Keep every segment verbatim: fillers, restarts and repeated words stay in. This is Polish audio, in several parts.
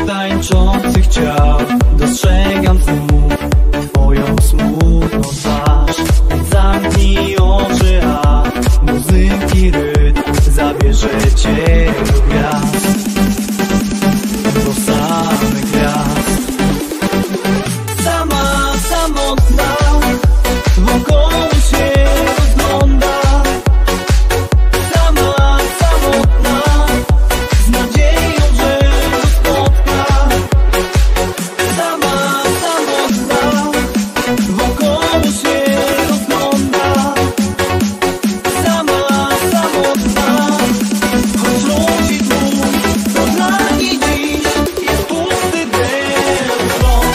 tańczących ciał. Dostrzegam znów twoją smutną twarz. Zamknij oczy, a muzyki rytm zabierze cię do gwiazd, do samych gwiazd. Sama, samotna, wokoło się rozgląda. Sama, samotna, z nadzieją, że go spotka. Sama, samotna, wokoło się rozgląda. Sama, samotna, choć ludzi tu, to dla niej dziś jest pusty telefon.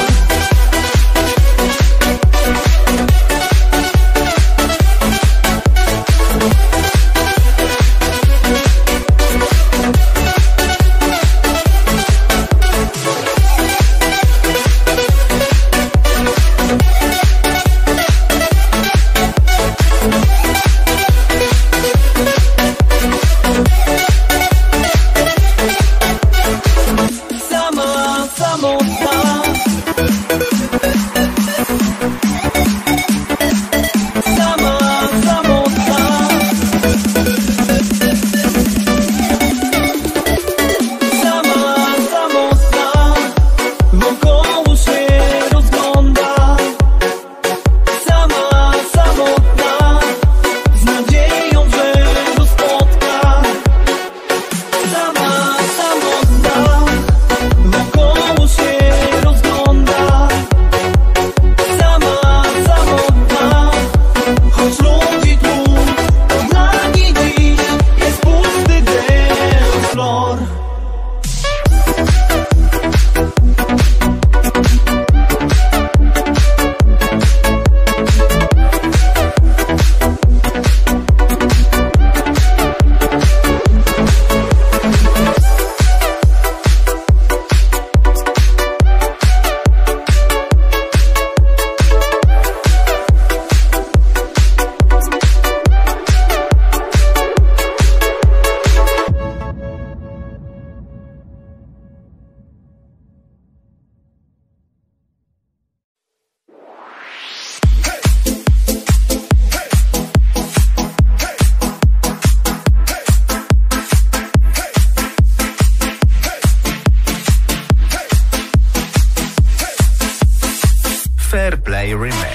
Sama, samotna, sama, samotna, sama, samotna, wokoło się rozgląda. Sama, samotna, z nadzieją, że go spotka. Sama, samotna, wokoło się rozgląda. Sama, samotna, choć ludzi tu, to dla niej dziś jest pusty dance floor. Fair Play Remix.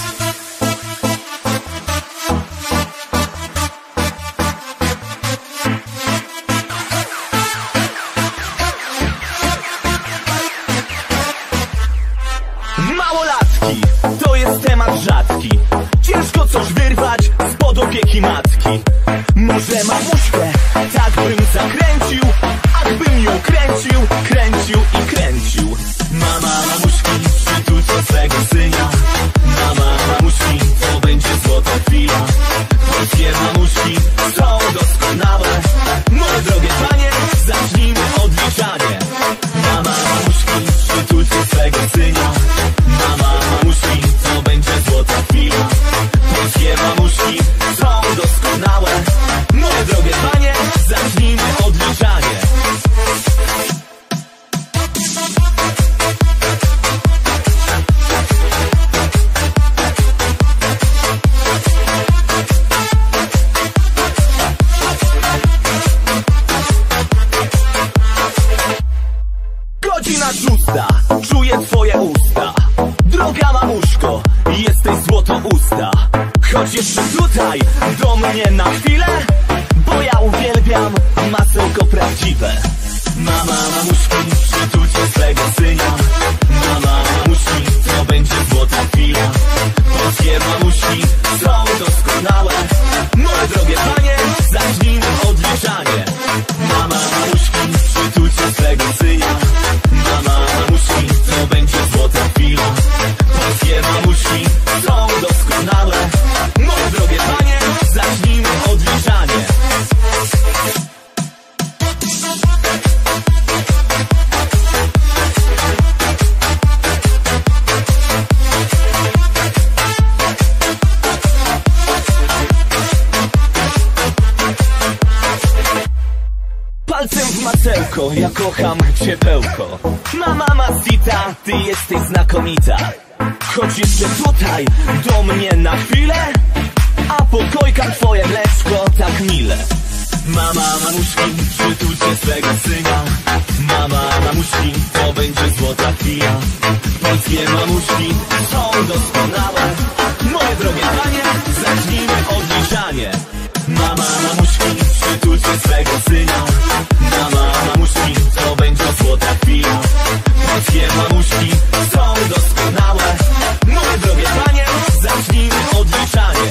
Małolatki, to jest temat rzadki. Ciężko coś wyrwać spod opieki matki. Może mamuśkę, tak bym zakręcił, akbym ją kręcił, kręcił i kręcił. Mama mamuśki, przytulcie swego syna. Mama mamuśki, to będzie złota chwila. Polskie mamuśki są doskonałe. Moje drogie panie, zacznijmy odliczanie. Mama mamuśki, przytulcie swego syna. Mama mamuśki, to będzie złota chwila. Polskie mamuśki są doskonałe. Moje drogie panie, zacznijmy odliczanie. Godzina szósta, czuję twoje usta. Droga mamuśko, jesteś złotousta. Chodź jeszcze tutaj, do mnie na chwilę, bo ja uwielbiam masełko prawdziwe. Mama mamuśki, przytulcie swego syna. Mama mamuśki, to będzie złota chwila. Polskie mamuśki są doskonałe. Moje drogie panie, zacznijmy odliczanie. Mama mamuśki, przytulcie swego syna. Mama mamuśki, to będzie złota chwila. Polskie mamuśki są doskonałe. Moje drogie panie, zacznijmy odliczanie. ciepełko, ja kocham ciepełko. Mama Masita, ty jesteś znakomita. Chodź jeszcze tutaj do mnie na chwilę, a pokojka twoje mleczko tak mile. Mama mamuszki, przytulcie swego syna. Mama mamuszki, to będzie złota chwila. Polskie mamuszki są doskonałe. Moje drogie panie, zacznijmy odliczanie. Mama mamuszki, przytulcie swego syna. Mama mamuszki, to będzie złota chwila. Polskie mamuszki są doskonałe. Moje drogie panie, zacznijmy odliczanie.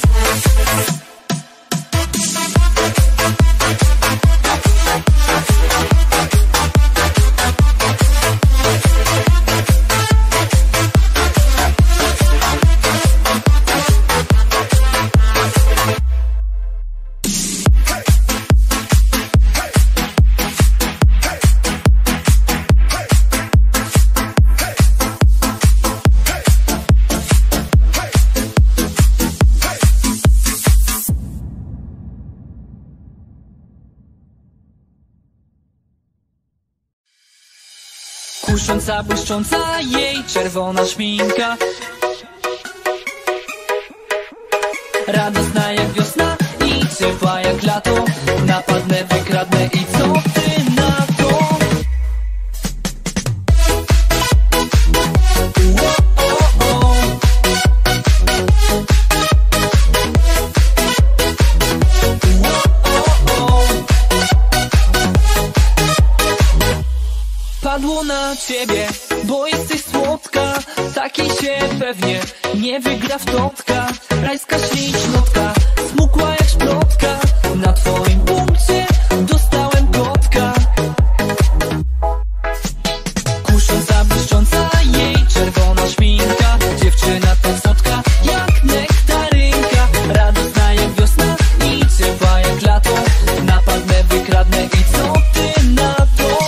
Kusząca, błyszcząca jej czerwona szminka, radosna jak wiosna i ciepła jak lato. Napadnę, wykradnę i co ty na to? Padło na ciebie, bo jesteś słodka. Takiej się pewnie nie wygra w totka. Rajska ślicznotka, smukła jak szprotka. Na twoim punkcie dostałem kotka. Kusząca, błyszcząca jej czerwona szminka. Dziewczyna tak słodka jak nektarynka. Radosna jak wiosna i ciepła jak lato. Napadnę, wykradnę i co ty na to?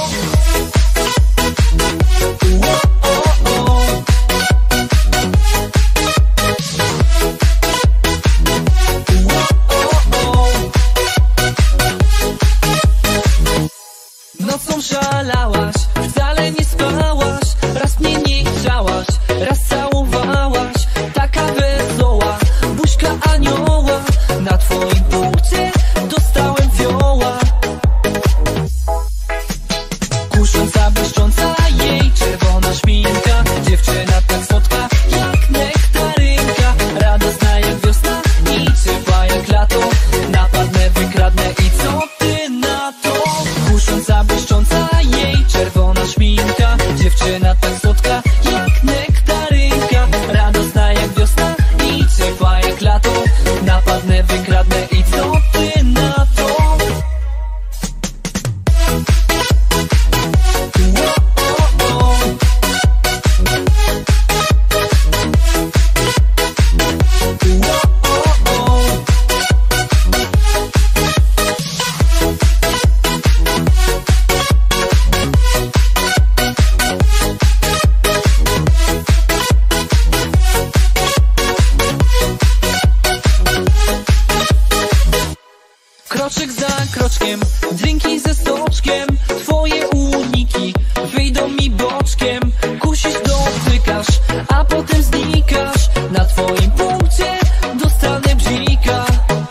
Nocą szalałaś, wcale nie spałaś. Raz mnie nie chciałaś, raz całowałaś. Taka wesoła, buźka anioła. Na twoim punkcie dostałem fioła. Kusząca, błyszcząca jej czerwona szminka. Dziewczyna tak słodka jak nektarynka. Radosna jak wiosna i ciepła jak lato. Napadnę, wykradnę i co ty na to? Kusząca, błyszcząca jej czerwona szminka. Dziewczyna tak słodka jak nektarynka. Radosna jak wiosna i ciepła jak lato. Napadnę, wykradnę i co ty na to? Kroczek za kroczkiem, drinki ze soczkiem. Twoje uniki wyjdą mi boczkiem. Kusisz, dotykasz, a potem znikasz. Na twoim punkcie dostanę bzika.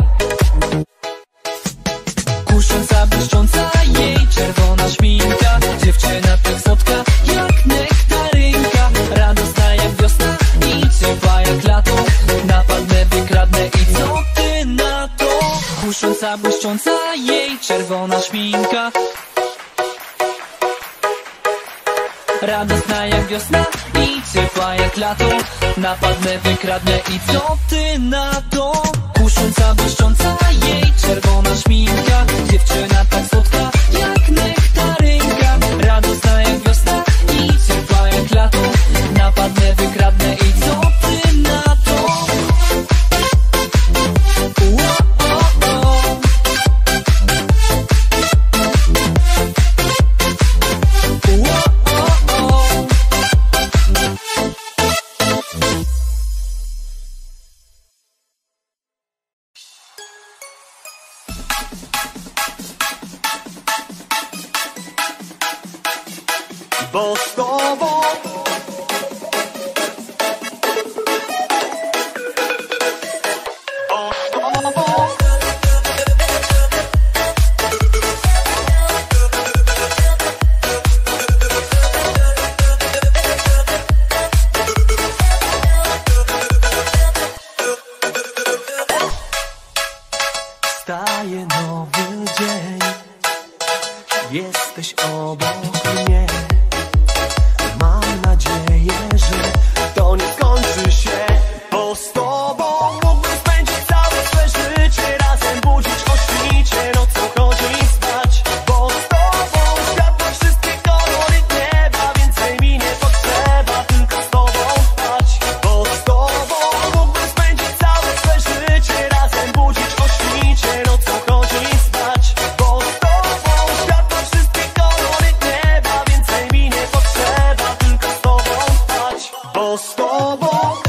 Kusząca, błyszcząca jej czerwona szminka. Dziewczyna tak słodka jak nektarynka. Radosna jak wiosna i ciepła jak lato. Napadnę, wykradnę i co ty na to? Kusząca, błyszcząca jej czerwona szminka. Radosna jak wiosna i ciepła jak lato. Napadnę, wykradnę i co ty na to? Kusząca, błyszcząca jej czerwona szminka. Dziewczyna tak słodka jak nektarynka. Radosna jak wiosna i ciepła jak lato. Napadnę, wykradnę i co ty na to? bo z tobą Wstaje nowy dzień, jesteś obok mnie. Mam nadzieję, że to nie skończy się, bo z tobą mógłbym spędzić całe swe życie razem, budzić o świcie, nocą chodzić spać. Bo z tobą świat ma wszystkie kolory nieba, więcej mi nie potrzeba, tylko z tobą spać. Bo z tobą mógłbym spędzić całe swe życie razem, budzić o świcie, nocą chodzić spać. Bo z tobą świat ma wszystkie kolory nieba, więcej mi nie potrzeba, tylko z tobą spać. Bo z tobą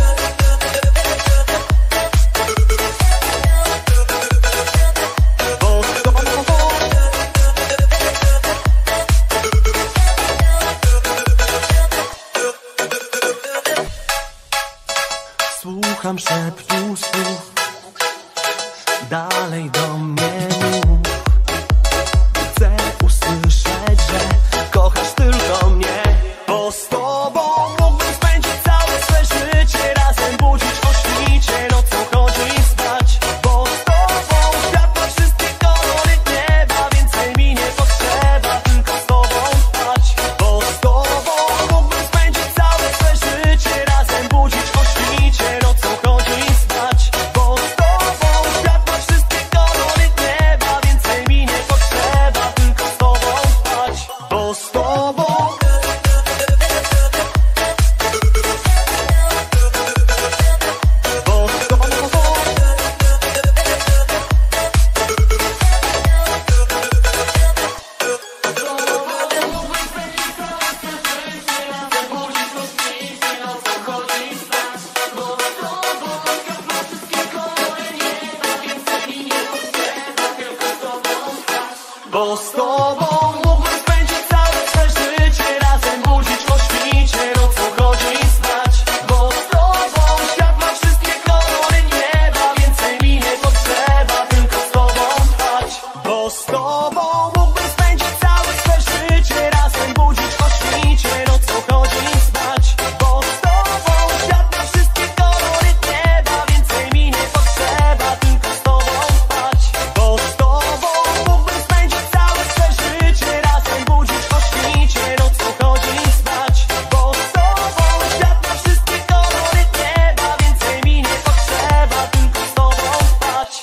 słucham szeptu słów, dalej do mnie mów. Chcę usłyszeć, że kochasz tylko mnie, bo z tobą mógłbym spędzić całe swe życie razem, budzić o świcie, nocą chodzić spać. Bo z tobą świat ma wszystkie kolory nieba, więcej mi nie potrzeba, tylko z tobą spać. Bo z tobą mógłbym spędzić całe swe życie razem, budzić o świcie, nocą chodzić spać. Bo z tobą świat ma wszystkie kolory nieba, więcej mi nie potrzeba, tylko z tobą spać. Bo z tobą Bo z tobą mógłbym spędzić całe swe życie razem, budzić o świcie, nocą chodzić spać. Bo z tobą świat ma wszystkie kolory nieba, więcej mi nie potrzeba, tylko z tobą spać. Bo z tobą mógłbym spędzić całe swe życie razem, budzić o świcie, nocą chodzić spać. Bo z tobą świat ma wszystkie kolory nieba, więcej mi nie potrzeba, tylko z tobą spać. Bo z tobą mógłbym spędzić całe swe życie razem, budzić o świcie, nocą chodzić spać. Bo z tobą świat ma wszystkie kolory nieba, więcej mi nie potrzeba, tylko z tobą spać.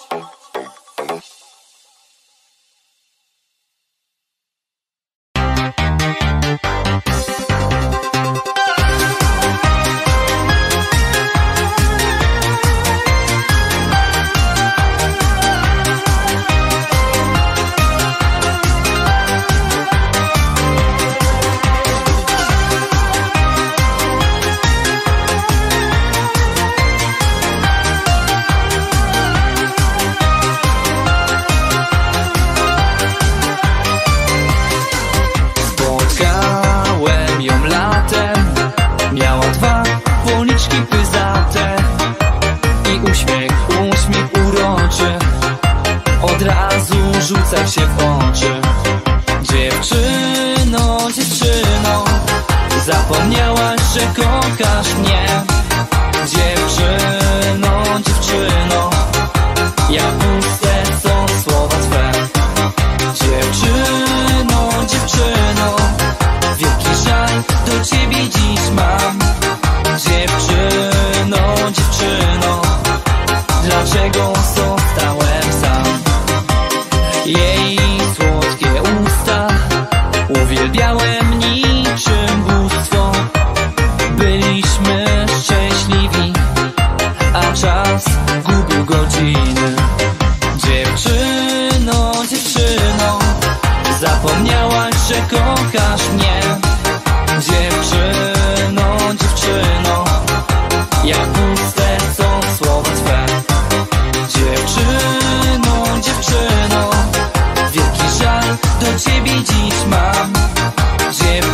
Spotkałem ją latem, miała dwa policzki pyzate i uśmiech, uśmiech uroczy, od razu rzucał się w oczy. Dziewczyno, dziewczyno, zapomniałaś, że kochasz mnie. Dziewczyno, dziewczyno, jak puste są słowa twe. Dziewczyno, dziewczyno, wielki żal do ciebie dziś mam. Dziewczyno, dziewczyno, dlaczego zostałem sam? Jej słodkie usta uwielbiałem niczym bóstwo. Byliśmy szczęśliwi, a czas gubił godziny. Dziewczyno, dziewczyno, zapomniałaś, że kochasz mnie. Dziewczyno, dziewczyno, jak puste są słowa twe. Dziewczyno, dziewczyno, wielki żal do ciebie dziś mam. Dziewczyno,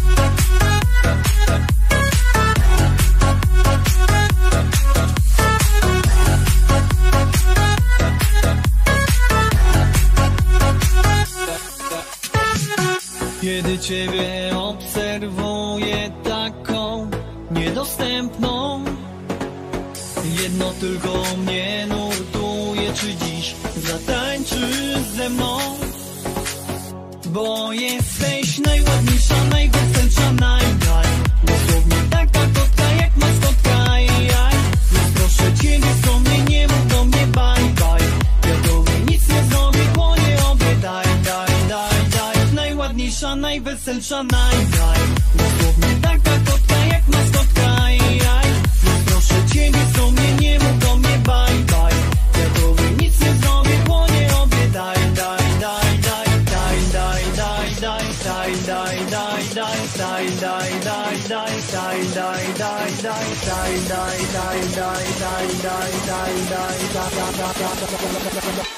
Kiedy ciebie obserwuję taką niedostępną, jedno tylko mnie nurtuje, czy dziś zatańczysz ze mną? Bo jesteś najładniejsza, najweselsza, najdaj. Dosłownie taka kotka jak maskotka, jaj. Więc proszę ciebie, co mnie nie mów do mnie bye bye. Ja tobie nic nie zrobię, kłonie obie daj, daj, daj, daj. Najładniejsza, najweselsza, najdaj. Dosłownie taka kotka jak maskotka, jaj. Więc proszę ciebie, co mnie nie mów do mnie bye bye. Ja tobie nic nie zrobię, kłonie obie daj, daj, daj, daj. Die, die, die, die, die, die, die, die, die, die, die, die, die, die, die, die, die, die, die, die.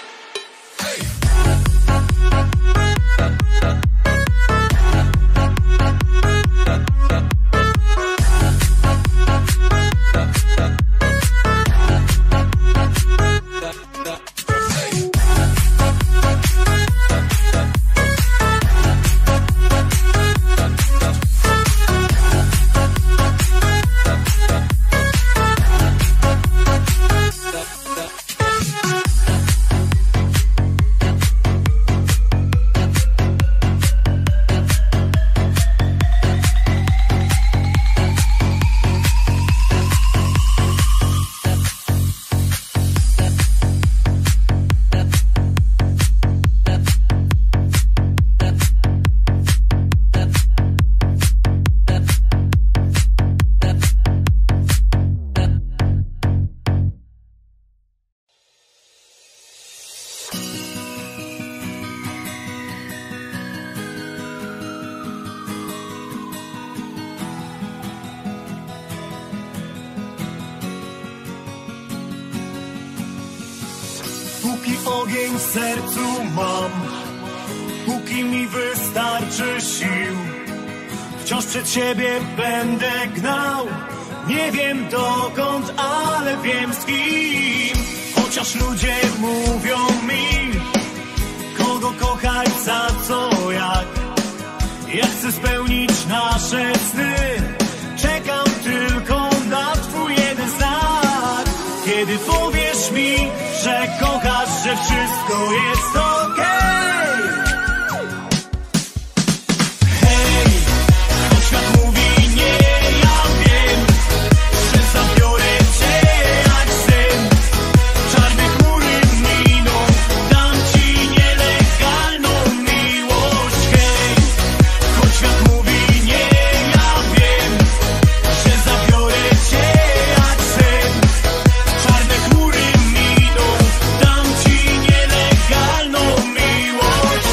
Póki ogień w sercu mam, póki mi wystarczy sił, wciąż przed siebie będę gnał. Nie wiem dokąd, ale wiem z kim. Chociaż ludzie mówią mi, kogo kochać, za co, jak. Ja chcę spełnić nasze sny, czekam tylko na twój jeden znak. Kiedy powiesz mi, że kochasz, że wszystko jest okej. Hej, choć świat mówi nie, ja wiem, że zabiorę cię jak sen. Czarne chmury miną, dam ci nielegalną miłość. Hej, choć świat mówi nie, ja wiem, że zabiorę cię jak sen. Czarne chmury miną, dam ci nielegalną miłość.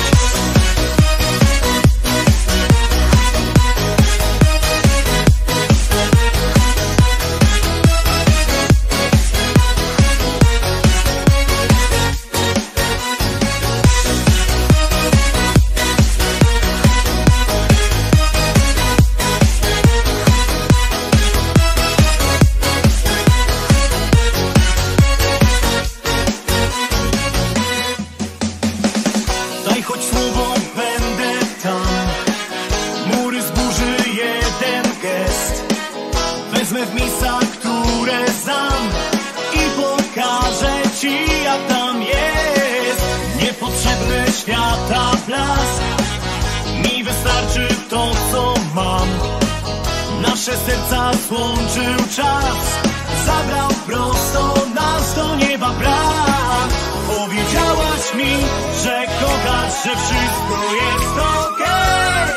Daj choć słowo, będę tam. Mury zburzy jeden gest. Wezmę w miejsca, które znam i pokażę ci, jak tam jest. Niepotrzebny świata blask, mi wystarczy to, co mam. Nasze serca złączył czas, zabrał prosto nas do nieba brak. Powiedziałaś mi, że kochasz, że wszystko jest okej.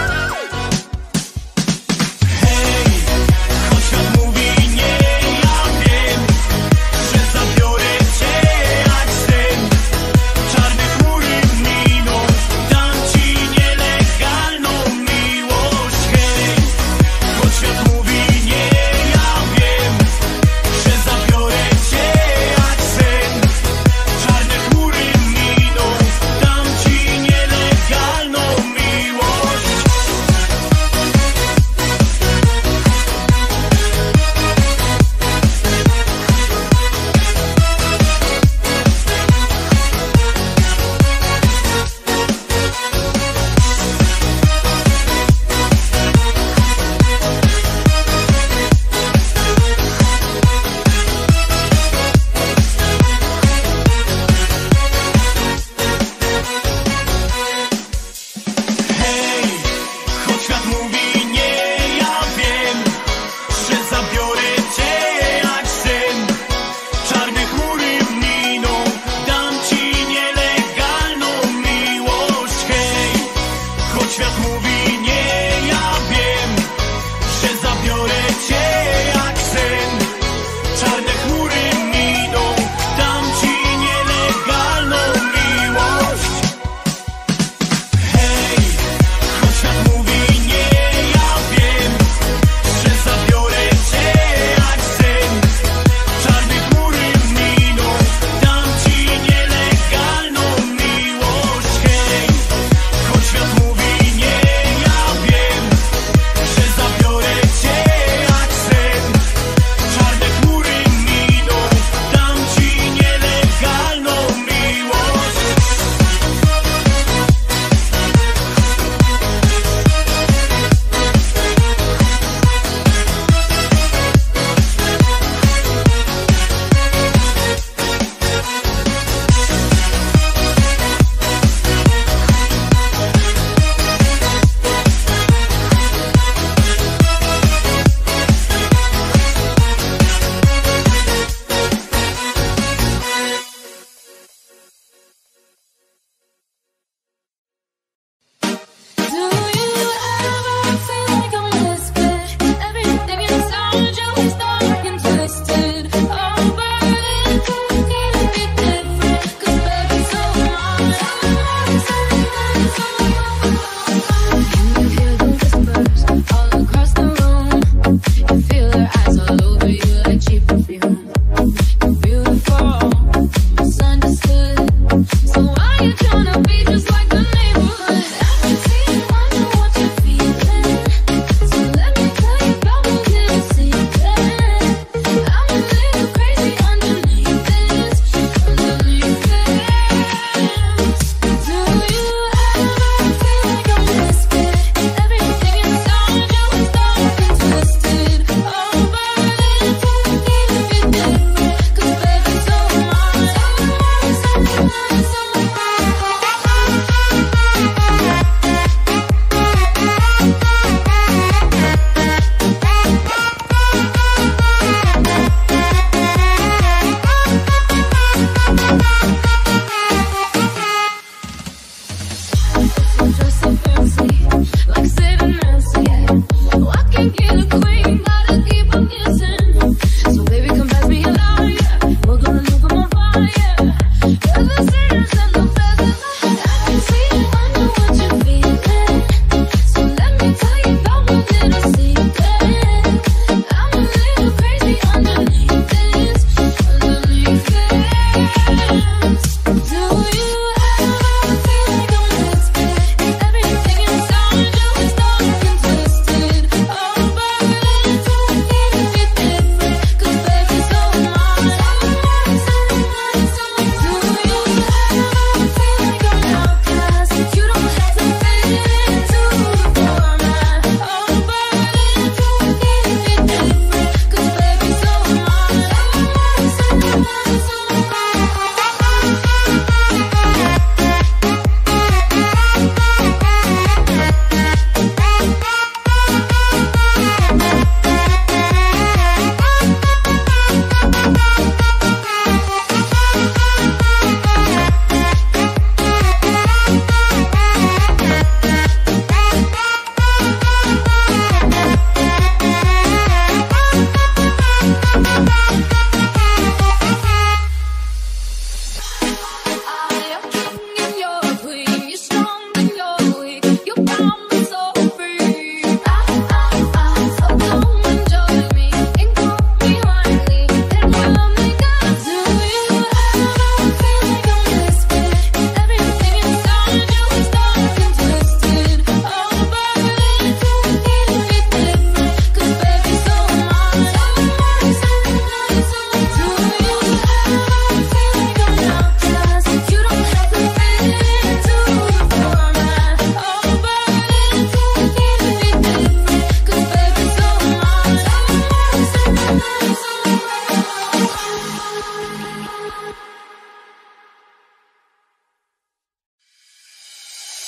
Hej, choć świat mówi nie, ja wiem, że zabiorę cię jak sen. Czarne chmury miną, dam ci nielegalną miłość. Hej, choć świat mówi nie, ja wiem, że zabiorę cię jak sen. Czarne chmury miną, dam ci nielegalną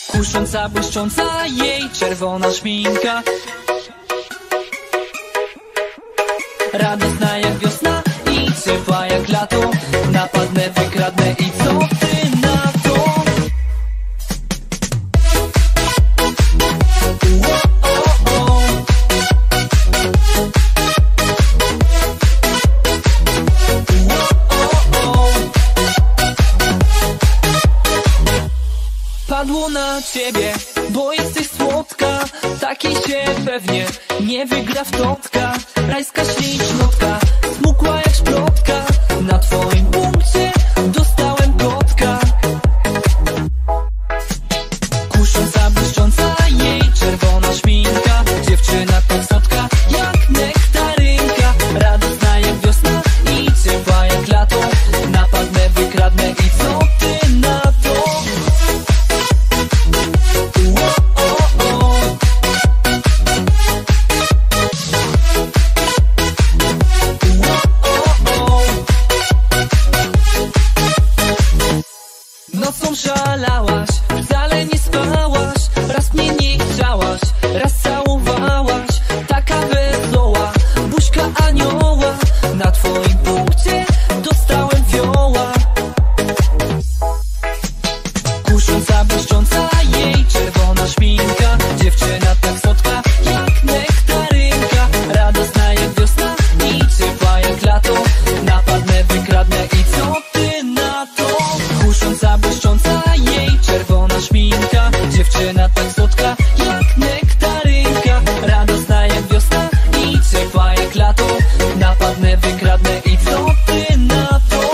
Kusząca, błyszcząca jej czerwona szminka. Radosna jak wiosna i ciepła jak lato. Napadnę, wykradnę i co ty na to? Padło na ciebie, bo jesteś słodka. Takiej się pewnie nie wygra w totka. Rajska ślicznotka, smukła jak szprotka. Na twoim punkcie dostałem kotka. Kusząca, błyszcząca jej czerwona szminka. Dziewczyna tak słodka jak nektarynka. Radosna jak wiosna i ciepła jak lato. Napadnę, wykradnę i co ty na to? Nocą szalałaś, wcale nie spałaś. Raz mnie nie chciałaś, raz całowałaś. Taka wesoła, buźka anioła. Na twoim punkcie dostałem fioła. Kusząca, błyszcząca jej czerwona szminka. Dziewczyna tak słodka jak nektarynka. Radosna jak wiosna i ciepła jak lato. Napadnę, wykradnę i co ty na to? Kusząca, błyszcząca jej czerwona szminka. Dziewczyna tak słodka jak nektarynka. Radosna jak wiosna i ciepła jak lato. Napadnę, wykradnę i co ty na to?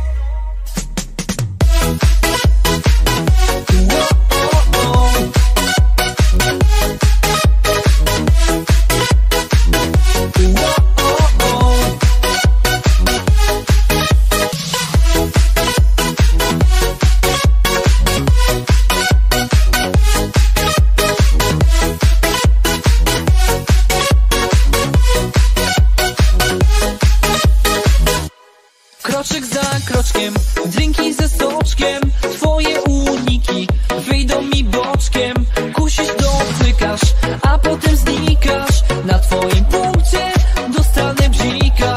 Kroczek za kroczkiem, drinki ze soczkiem. Twoje uniki wyjdą mi boczkiem. Kusisz, dotykasz, a potem znikasz. Na twoim punkcie dostanę bzika.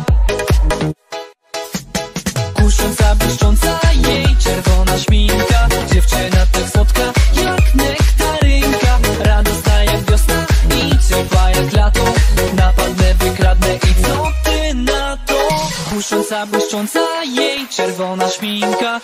Kusząca, błyszcząca jej czerwona szminka. Dziewczyna tak słodka jak nektarynka. Radosna jak wiosna i ciepła jak lato. Napadnę, wykradnę i co ty na to? Kusząca, błyszcząca jej czerwona szminka.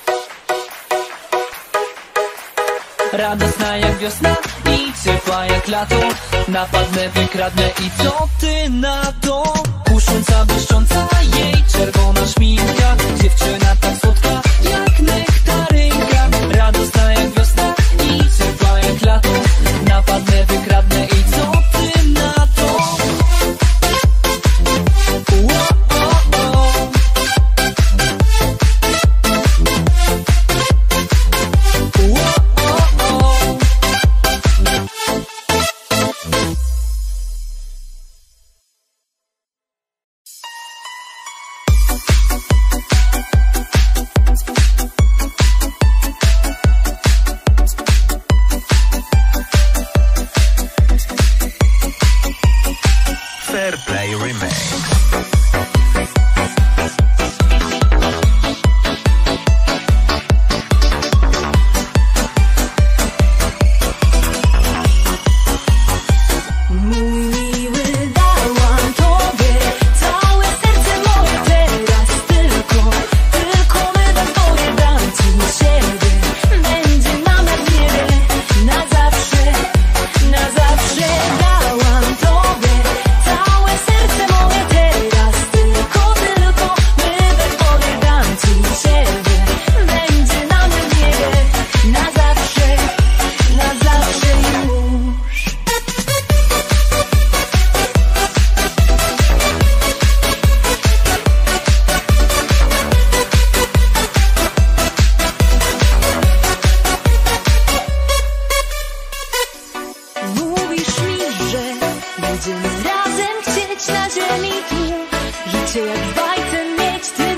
Radosna jak wiosna i ciepła jak lato. Napadnę, wykradnę i co ty na to? Kusząca, błyszcząca jej czerwona szminka. Dziewczyna tak słodka jak nektarynka. Radosna jak wiosna i ciepła jak lato. Napadnę, wykradnę i co ty na to? Fairplay Remake.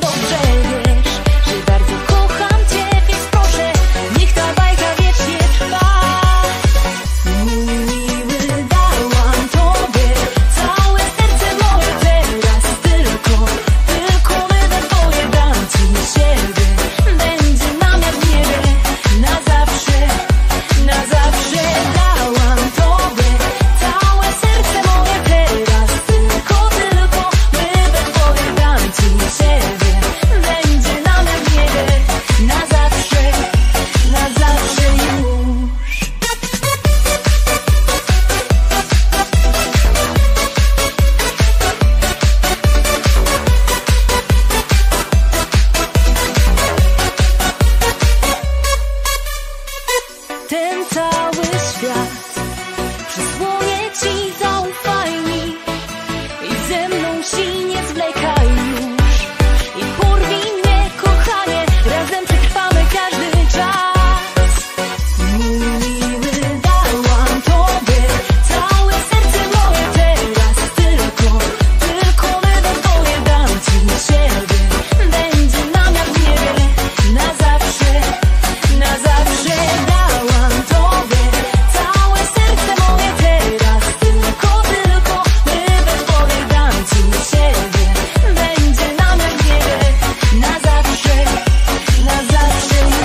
Że bardzo kocham cię, więc proszę, niech ta bajka wiecznie trwa. cały świat. Przysłonię ci, zaufaj mi i ze mną si nie zwlekaj już. I porwij mnie, kochanie, razem przetrwamy każdy czas. Mój miły, dałam tobie całe serce moje teraz. Tylko, tylko my we dwoje dam ci siebie. Będzie nam jak w niebie, na zawsze, na zawsze. Dałam tobie całe serce moje teraz. Tylko, tylko my we dwoje dam ci siebie. Będzie nam jak w niebie, na zawsze, na zawsze już.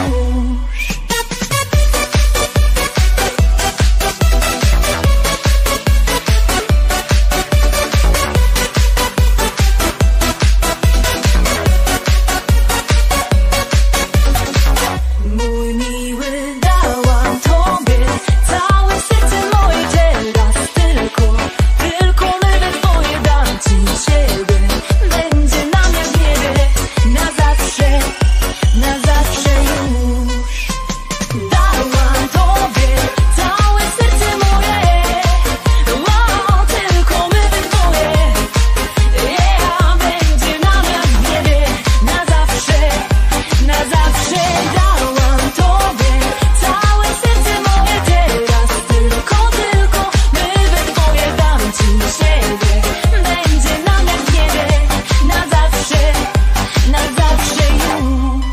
Mój miły, dałam tobie całe serce moje teraz. Tylko, tylko my we dwoje dam ci siebie. Będzie nam jak w niebie, na zawsze, na zawsze już. Dałam tobie całe serce moje, o, tylko my we dwoje. Yeah, będzie nam jak w niebie, na zawsze, na zawsze. Dałam tobie całe serce moje teraz. Tylko, tylko my we dwoje dam ci siebie. Będzie nam jak w niebie, na zawsze, na zawsze już.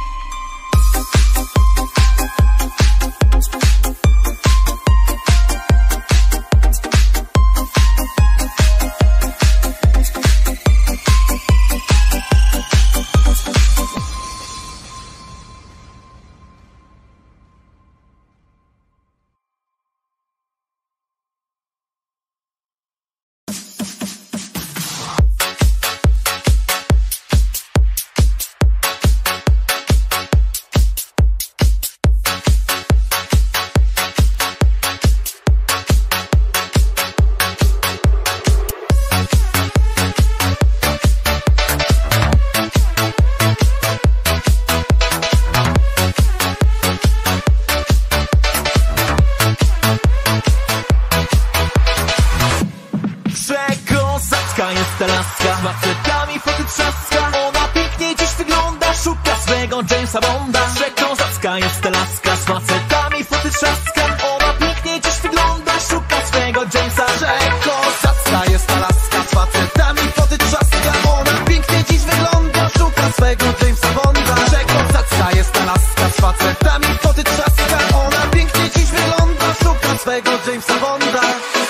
Przekozacka jest ta laska, z facetami foty trzaska. Ona pięknie dziś wygląda, szuka swego Jamesa Bonda. Przekozacka jest ta laska, z facetami foty trzaska. Ona pięknie dziś wygląda, szuka swego Jamesa. Przekozacka jest ta laska, z facetami foty trzaska. Ona pięknie dziś wygląda, szuka swego Jamesa Bonda. Przekozacka jest ta laska, z facetami foty trzaska. Ona pięknie dziś wygląda, szuka swego Jamesa Bonda.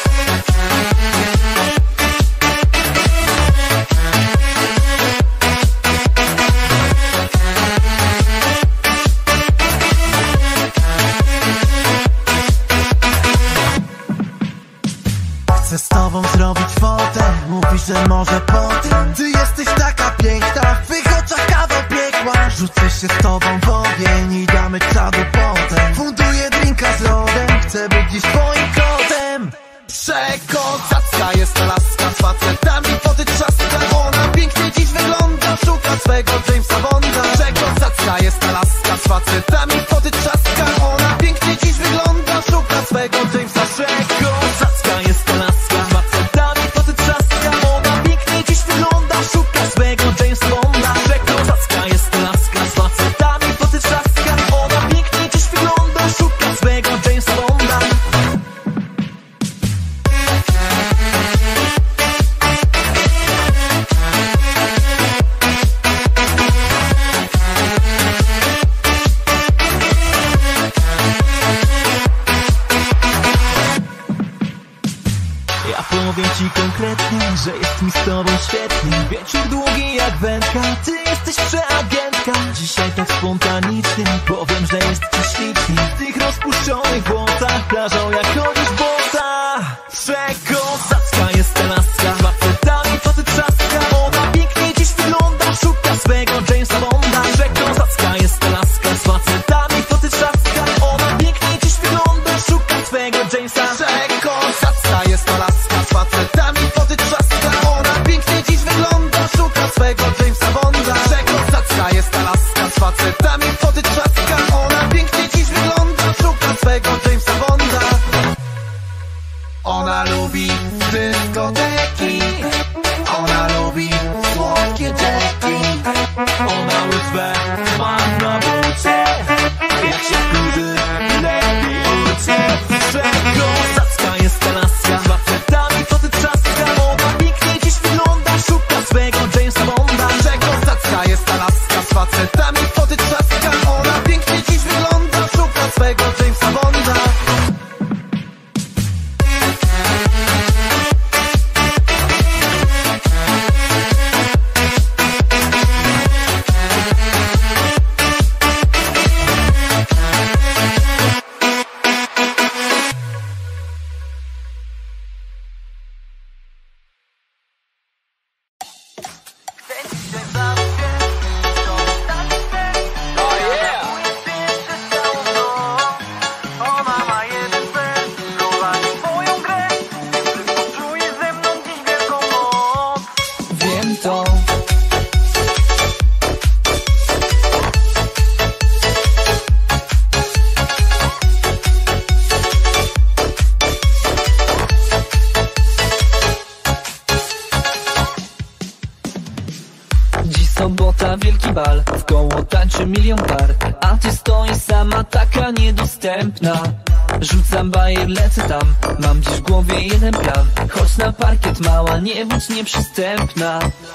Chcę z tobą zrobić fotę, mówisz, że może potem. Ty jesteś taka piękna, w twych oczach kawał piekła. Rzucę się z tobą w ogień i damy czadu potem. Funduję drinka z lodem, chcę być dziś twoim kotem. Przekozacka jest ta laska, z facetami foty trzaska. Ona pięknie dziś wygląda, szuka swego Jamesa Bonda. Przekozacka jest ta laska, z facetami foty trzaska. Ona pięknie dziś wygląda, szuka swego Jamesa. Przekozacka jest ta laska, z facetami foty trzaska. Ona pięknie dziś wygląda, szuka swego Jamesa Bonda. Przekozacka jest ta laska, z facetami foty trzaska. Ona pięknie dziś wygląda, szuka swego Jamesa Bonda. Ja powiem ci konkretnie, że jest mi z tobą świetnie. Wieczór długi jak wędka, ty jesteś przeagentka. Dzisiaj tak spontanicznie powiem, że jest ci ślicznie. W tych rozpuszczonych włosach plażą jak chodzisz bosa. Przekozacka jest ta laska, z facetami foty trzaska. Ona pięknie dziś wygląda, szuka swego Jamesa Bonda. Przekozacka jest ta laska, z facetami foty trzaska. Ona pięknie dziś wygląda, szuka swego Jamesa. Przekozacka jest ta laska, z facetami foty trzaska. Ona pięknie dziś wygląda, szuka swego Jamesa Bonda. Przekozacka jest ta laska, z facetami foty trzaska. Ona pięknie dziś wygląda, szuka swego Jamesa. na wielki bal, w koło tańczy milion par, a ty stoisz sama, taka niedostępna. Rzucam bajer, lecę tam, mam dziś w głowie jeden plan. Chodź na parkiet mała, nie bądź nieprzystępna.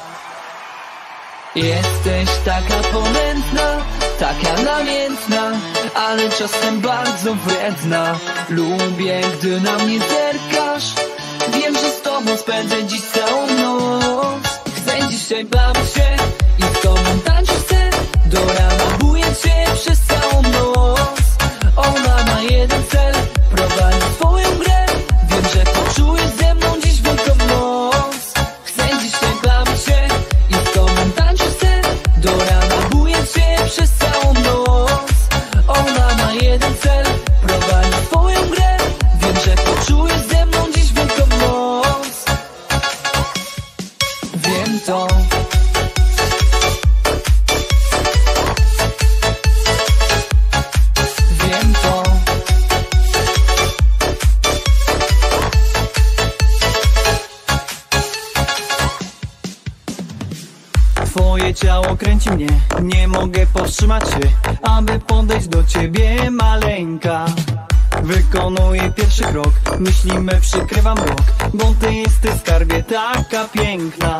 Jesteś taka ponętna, taka namiętna, ale czasem bardzo wredna. Lubię, gdy na mnie zerkasz, wiem, że z tobą spędzę dziś całą noc. Chcę dzisiaj bawić się i z tobą tańczyć chcę, do rana buję cię przez całą noc. Ona ma jeden cel, prowadzi swoją grę, wiem, że poczujesz ze mną dziś wielką moc. Chcę dzisiaj bawić się i z tobą tańczyć chcę, do rana buję cię przez całą noc. Ona ma jeden cel, prowadzi swoją grę, wiem, że poczujesz ze mną dziś wielką moc. Wiem to. Wiem to. Twoje ciało kręci mnie, nie mogę powstrzymać się, aby podejść do ciebie, maleńka. Wykonuję pierwszy krok, myślimy, przykrywam rok, bo ty jesteś, skarbie, taka piękna.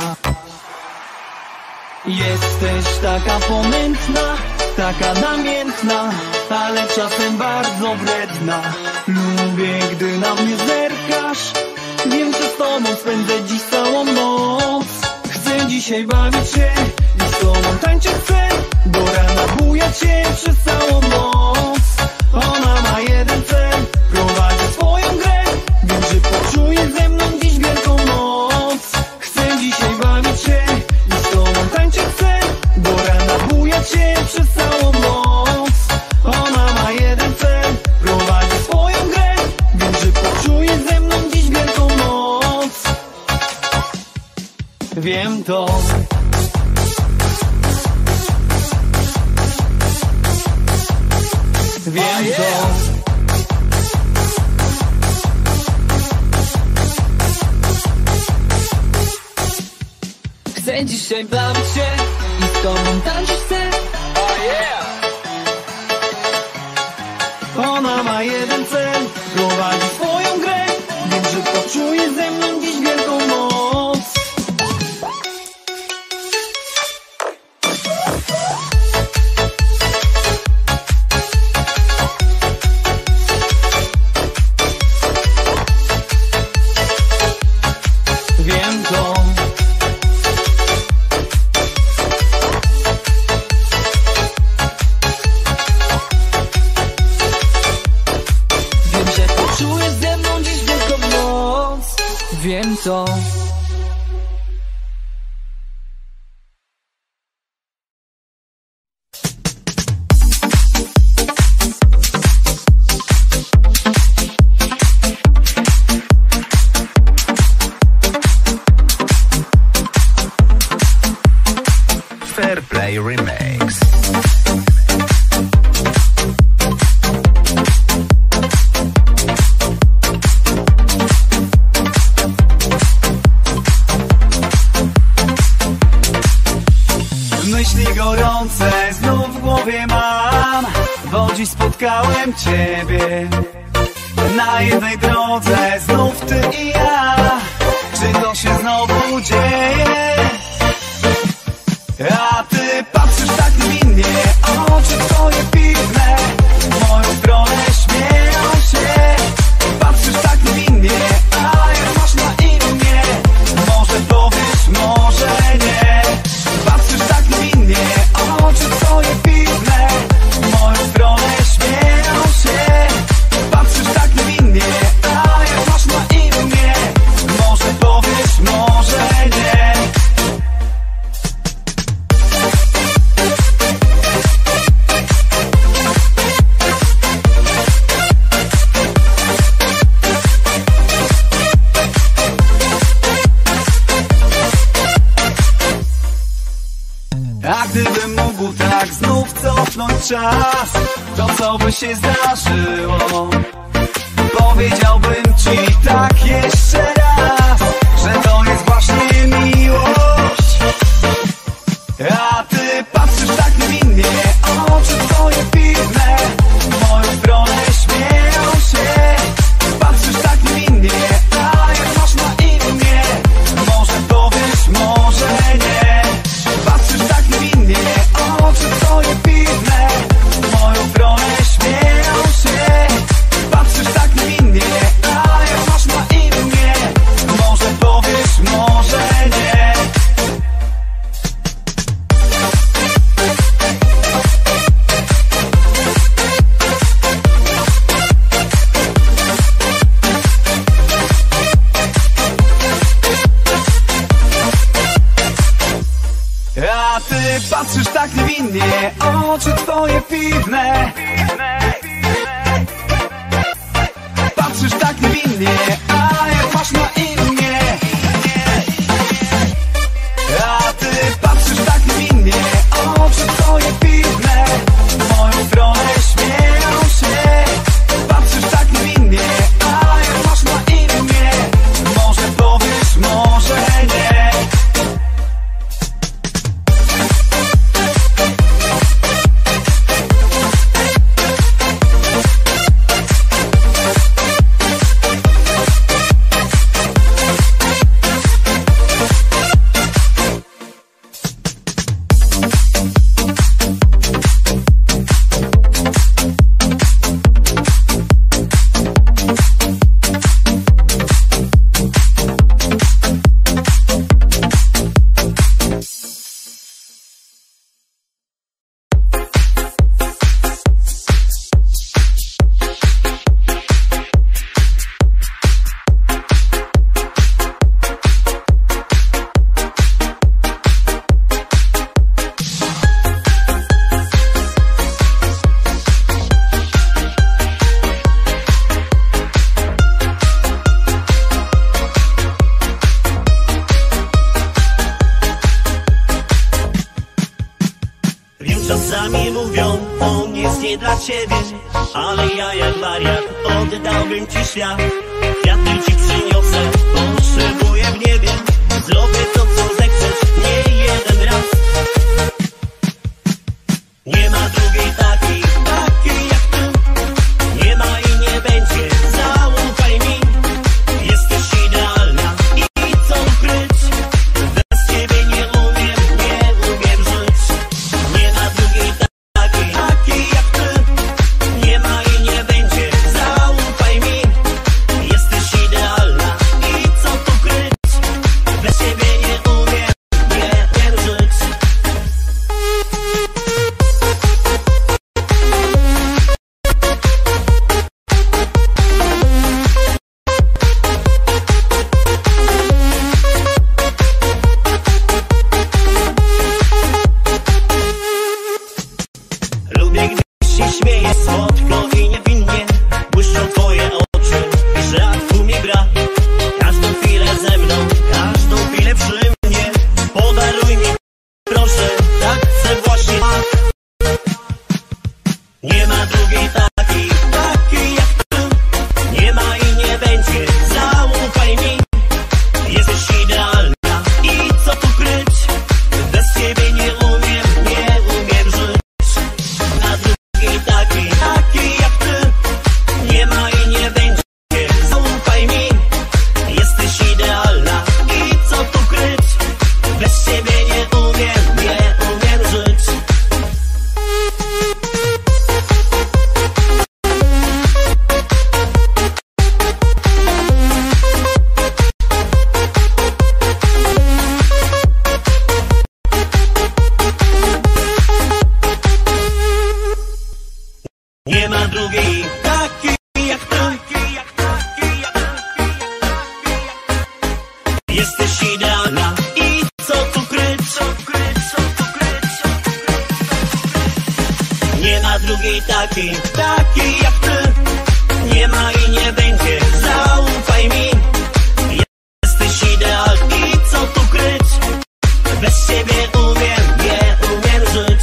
Jesteś taka ponętna, taka namiętna, ale czasem bardzo wredna. Lubię, gdy na mnie zerkasz, wiem, że z tobą spędzę dziś całą noc. Chcę dzisiaj bawić się i z tobą tańczyć chcę, do rana buja cię przez całą noc. Ona ma jeden cel, prowadzi swoją grę, wiem, że poczuje ze mną dziś wielką moc. Chcę dzisiaj bawić się i z tobą tańczyć chcę, do rana buja cię przez całą noc. Ona ma jeden cel, prowadzi swoją grę, wiem, że poczuje ze mną dziś wielką moc. Wiem to. Wiem to. Chcę dzisiaj bawić się i z tobą tańczyć chcę. Ona ma jeden cel, prowadzi swoją grę, wiem, że poczuje ze mną dziś wielką moc. Wiem to. Wiem, że poczujesz ze mną dziś wielką moc. Wiem to. Fair Play Remix. Myśli gorące znów w głowie mam, bo dziś spotkałem ciebie. Na jednej drodze znów ty i ja. Czy to się znowu dzieje? A ty patrzysz tak niewinnie, oczy twoje piwne w moją stronę śmieją się. Patrzysz tak niewinnie, a jak masz na imię, może powiesz, może nie. Patrzysz tak niewinnie, oczy twoje piwne w moją stronę śmieją się. Patrzysz tak niewinnie, a jak masz na imię, może powiesz, może nie. A gdybym mógł tak znów cofnąć czas, to co by się zdarzyło? Powiedziałbym ci tak jeszcze raz, że to jest właśnie miłość. A ty nie dla ciebie, ale ja jak wariat oddałbym ci świat. Kwiaty ci przyniosę, potrzebuję w niebie. Zrobię to, co zechcesz, nie jeden raz. Nie ma drugiej takiej, takiej jak ty. Nie ma i nie będzie, zaufaj mi. Jesteś idealna i co ukryć? Bez ciebie nie umiem, nie umiem żyć. Nie ma drugiej takiej, takiej jak ty. Nie ma i nie będzie, zaufaj mi. Jesteś idealna i co tu kryć? Bez ciebie nie umiem, nie umiem żyć. Lubię, gdy się śmieje słodko i niewinnie. Błyszczą twoje oczy, że w tłumie gra. Każdą chwilę ze mną, każdą chwilę przy mnie. Podaruj mi, proszę, tak chcę właśnie. Nie ma drugiej takiej, takiej jak ty. Nie ma i nie będzie, zaufaj mi. Jesteś idealna i co tu kryć? Bez ciebie nie umiem, nie umiem żyć. Na drugiej takiej, takiej jak ty. Nie ma i nie będzie, zaufaj mi. Jesteś idealna i co tu kryć? Bez ciebie nie umiem, nie umiem żyć. Nie ma drugiej takiej jak ty. Jesteś idealna i co tu kryć? Nie ma drugiej takiej, takiej jak ty. Nie ma i nie będzie, zaufaj mi. Jesteś idealna i co tu kryć? Bez ciebie umiem, nie umiem żyć.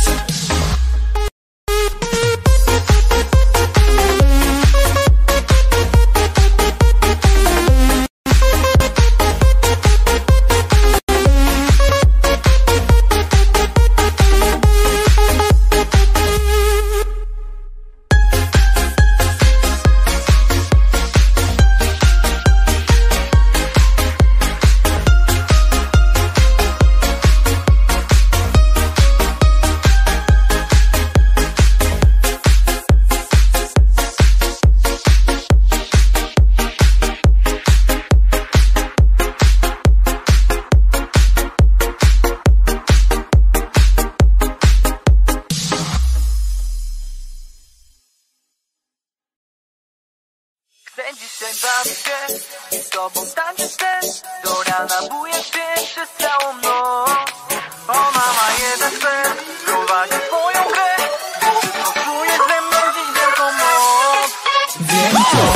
Chcę dzisiaj bawić się i z tobą tańczyć też. Do rana buję się przez całą noc. Ona ma jeden cel, prowadzi swoją grę. Czy poczujesz ze mną dziś wielką moc? Wiem to.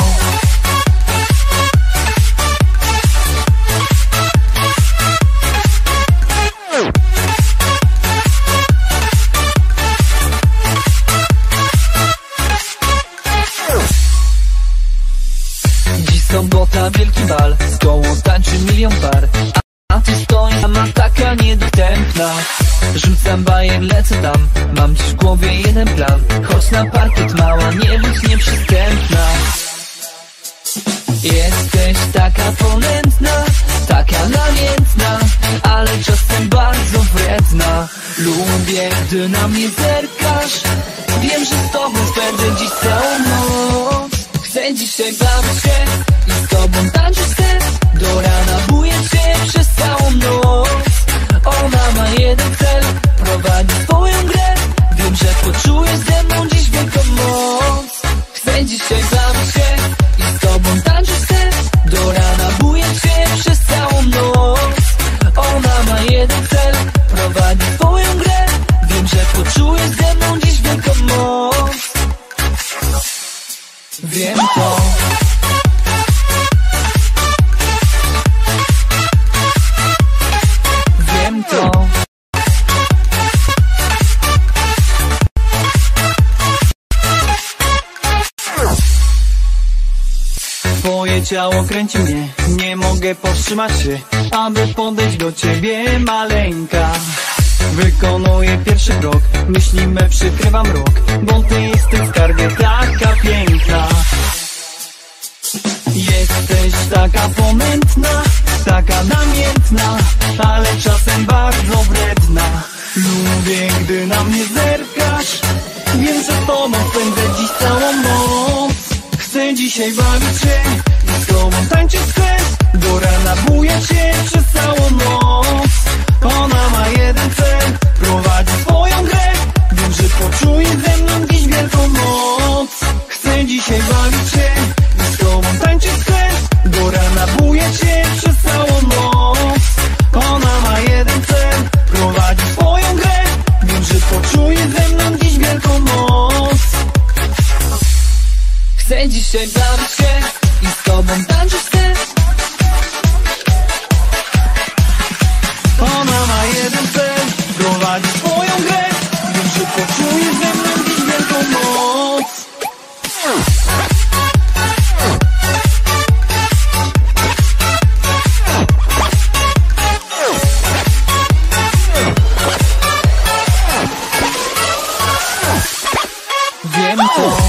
Dziś sobota, wielki bal, z koło tańczy milion par. A, a ty stoi, a ma taka niedostępna. Rzucam bajer, lecę tam, mam dziś w głowie jeden plan. Chodź na parkiet mała, nie bądź nieprzystępna. Jesteś taka ponętna, taka namiętna, ale czasem bardzo wredna. Lubię, gdy na mnie zerkasz. Wiem, że z tobą spędzę dziś całą noc. Chcę dzisiaj bawić się i z tobą tańczyć chcę. Do rana buję się przez całą noc. Ona ma jeden cel, prowadzi swoją grę. Wiem, że poczujesz ze mną dziś wielką moc. Chcę dzisiaj bawić się i z tobą tańczyć chcę. Do rana buję się przez całą noc. Ona ma jeden cel, prowadzi swoją grę. Wiem, że poczujesz ze mną dziś wielką moc. Wiem to. Wiem to. Twoje ciało kręci mnie, nie mogę powstrzymać się, aby podejść do ciebie, maleńka. Wykonuję pierwszy krok, myśli me przykrywa mrok, bo ty jesteś, skarbie, taka piękna. Jesteś taka pomętna, taka namiętna, ale czasem bardzo wredna. Lubię, gdy na mnie zerkasz, wiem, że z tobą spędzę dziś całą noc. Chcę dzisiaj bawić się i z tobą tańczyć chcę, do rana buję cię przez całą noc. Ona ma jeden cel, prowadzi swoją grę, wiem, że poczuje ze mną dziś wielką moc. Chcę dzisiaj bawić się i z tobą tańczyć chcę, do rana buję cię przez całą noc. Ona ma jeden cel, prowadzi swoją grę, wiem, że poczuje ze mną dziś wielką moc. Chcę dzisiaj bawić się i z tobą tańczyć chcę. Ona ma jeden cel, prowadzi swoją grę, wiem, że poczuje ze mną dziś wielką moc. Wiem to.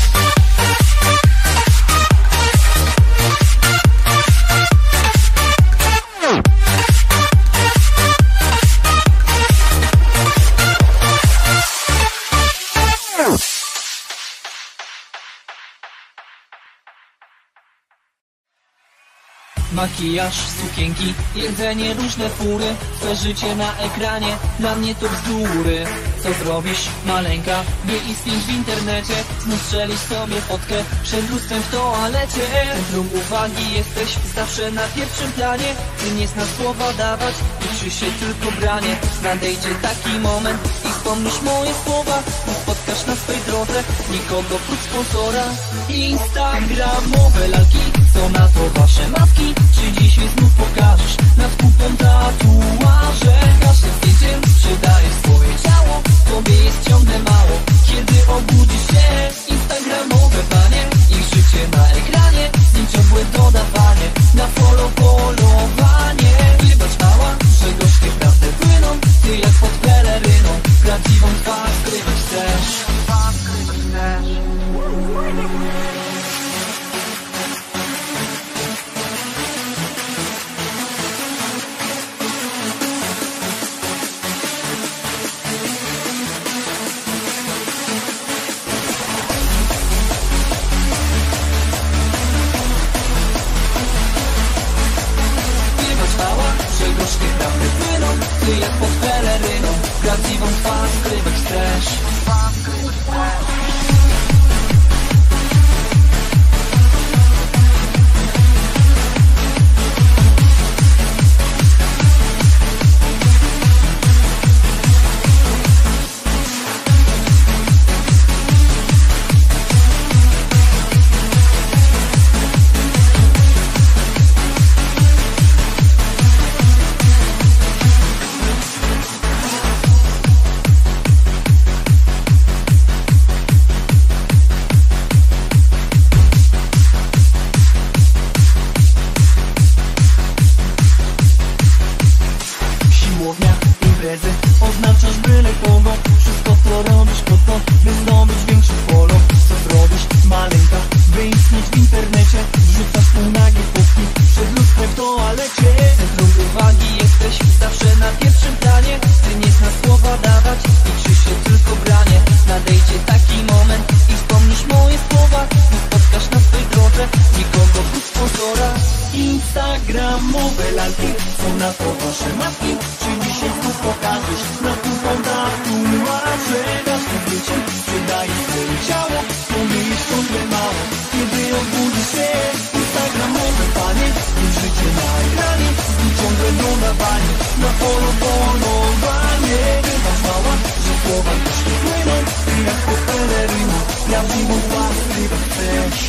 Makijaż, sukienki, jedzenie, różne fury, twoje życie na ekranie, dla mnie to bzdury. Co zrobisz, maleńka? Bieg i spięć w internecie, znów strzelisz sobie fotkę przed lustrem w toalecie. Centrum uwagi jesteś zawsze na pierwszym planie, ty nie znasz słowa dawać, liczy się tylko branie. Nadejdzie taki moment i wspomnisz moje słowa, nie spotkasz na swej drodze nikogo prócz sponsora. Instagramowe lalki, są na to wasze matki. Czy dziś mi znów pokażesz nad kupą tatuaże? Każdym zdjęciem sprzedajesz swoje ciało, tobie jest ciągle mało, kiedy obudzisz się. Instagramowe panie, ich życie na ekranie, z nim ciągłe dodawanie, na follow polowanie. Wybacz mała, że gorzkie prawdy płyną, ty jak pod peleryną, prawdziwą twarz skrywać chcesz. Gorzkie prawdy płyną, ty jak pod peleryną, prawdziwą twarz skrywać chcesz. Oznaczasz byle kogo, wszystko to robisz po to, by zdobyć większy follow. Co zrobisz, maleńka, by istnieć w internecie? Wrzucasz półnagie fotki przed lustrem w toalecie. Centrum uwagi jesteś zawsze na pierwszym planie, ty nie znasz słowa dawać, liczy się tylko branie. Nadejdzie taki moment i wspomnisz moje słowa, nie spotkasz na swej drodze nikogo prócz sponsora. Instagramowe lalki, są na to wasze matki. Czy dzisiaj tu pokażesz na kupą tatuaże? Każdy wiecie, sprzedaje swoje ciało, to nie jest ciągle mało, kiedy obudzisz się. Instagramowe panie, ich życie na ekranie, i ciągle dodawanie, na polu polowanie. Wybacz mała, że słowa gorzkie płyną, ty jak pod peleryną, prawdziwą twarz skrywać chcesz.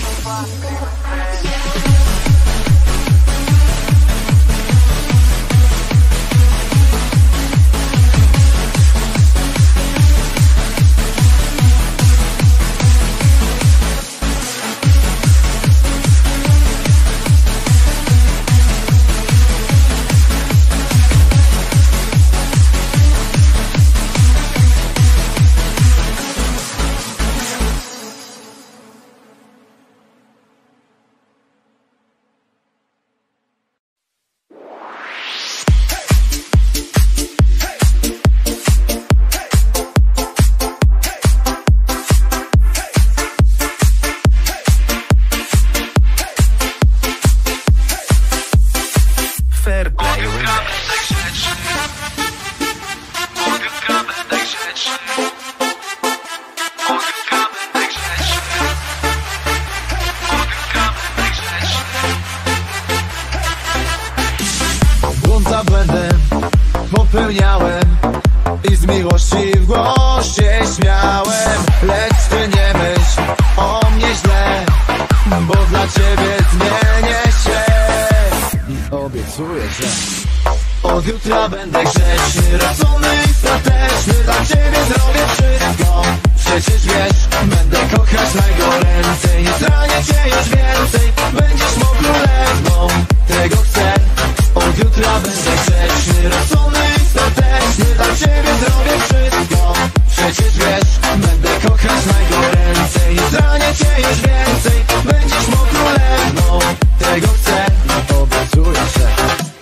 spełniałem i z miłości w głosie śmiałem. Lecz ty nie myśl o mnie źle, bo dla ciebie zmienię się. I obiecuję, że od jutra będę grzeczny, rozumny i stateczny. Dla ciebie zrobię wszystko, przecież wiesz, będę kochać najgoręcej. Nie zranię cię już więcej, będziesz mą królewną, tego chcę. Od jutra będę grzeczny, rozumny i stateczny. Dla ciebie zrobię wszystko, przecież wiesz, będę kochać najgoręcej. Nie zranię cię już więcej, będziesz mą królewną, tego chcę. I obiecuję, że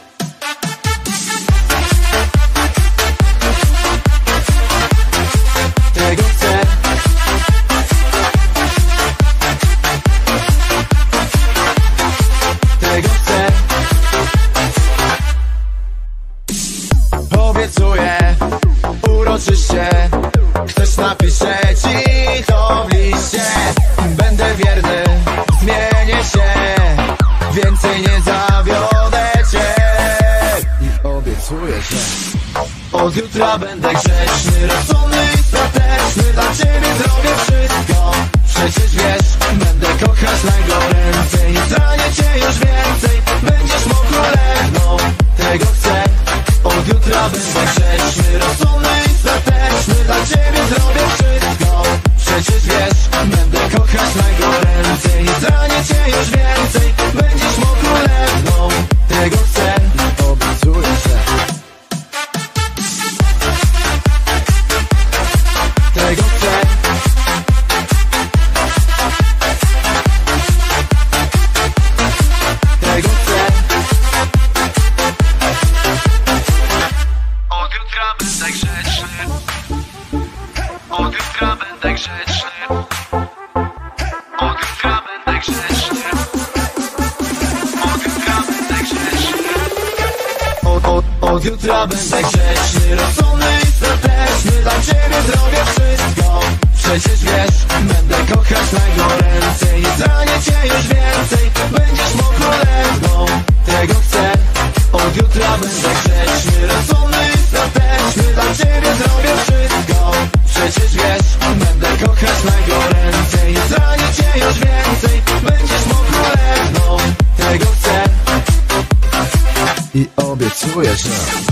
tego chcę. Tego chcę. Obiecuję uroczyście, chcesz napiszę ci to w liście. Będę wierny, zmienię się, więcej nie zawiodę cię. I obiecuję, że od jutra będę grzeczny, rozumny i stateczny. Dla ciebie zrobię wszystko, przecież wiesz, będę kochać najgoręcej. Nie zranię cię już więcej, będziesz mą królewną, tego chcę. Od jutra będę grzeczny, rozumny i stateczny. Dla ciebie zrobię wszystko, przecież wiesz, będę kochać najgoręcej. Nie zranię cię już więcej, będziesz mą królewną, tego chcę. I obiecuję, że tego chcę. Tego chcę. Od jutra będę grzeczny, od jutra będę grzeczny, od jutra będę grzeczny, od jutra będę grzeczny. Od, od, od jutra będę grzeczny, rozumny i stateczny. Dla ciebie zrobię wszystko, przecież wiesz, będę kochać najgoręcej. Nie zranię cię już więcej, będziesz mą królewną, tego chcę. Od jutra będę grzeczny, rozumny i stateczny. Dla ciebie zrobię wszystko, przecież wiesz, będę kochać najgoręcej. Nie zranię cię już więcej, będziesz mą królewną, tego chcę. I obiecuję, że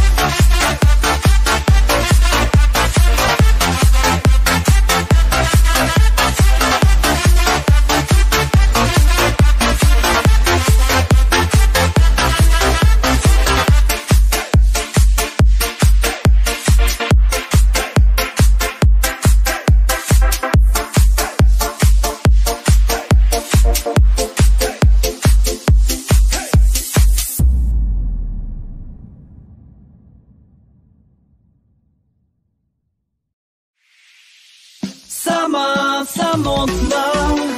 sama, samotna.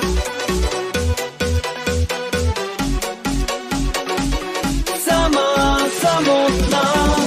Sama, samotna.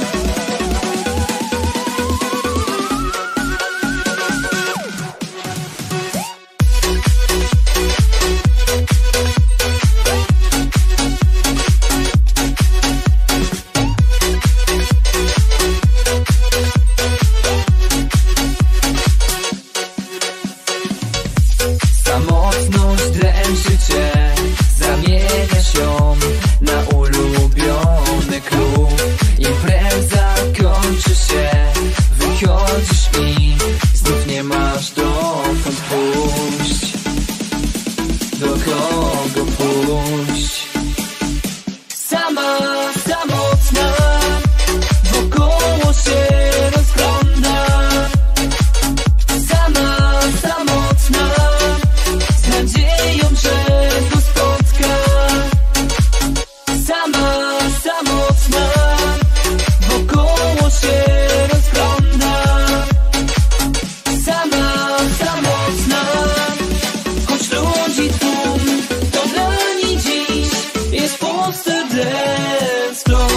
Samotność dręczy cię, zamieniasz ją na ulubiony klub. Impreza kończy się, wychodzisz i znów nie masz dokąd pójść. Do kogo pójść? Sama, samotna, wokoło się rozgląda. Sama, samotna, z nadzieją, że go spotka. Sama, samotna, wokoło się rozgląda. Sama, samotna, choć ludzi tłum, to dla niej dziś jest pusty dance floor.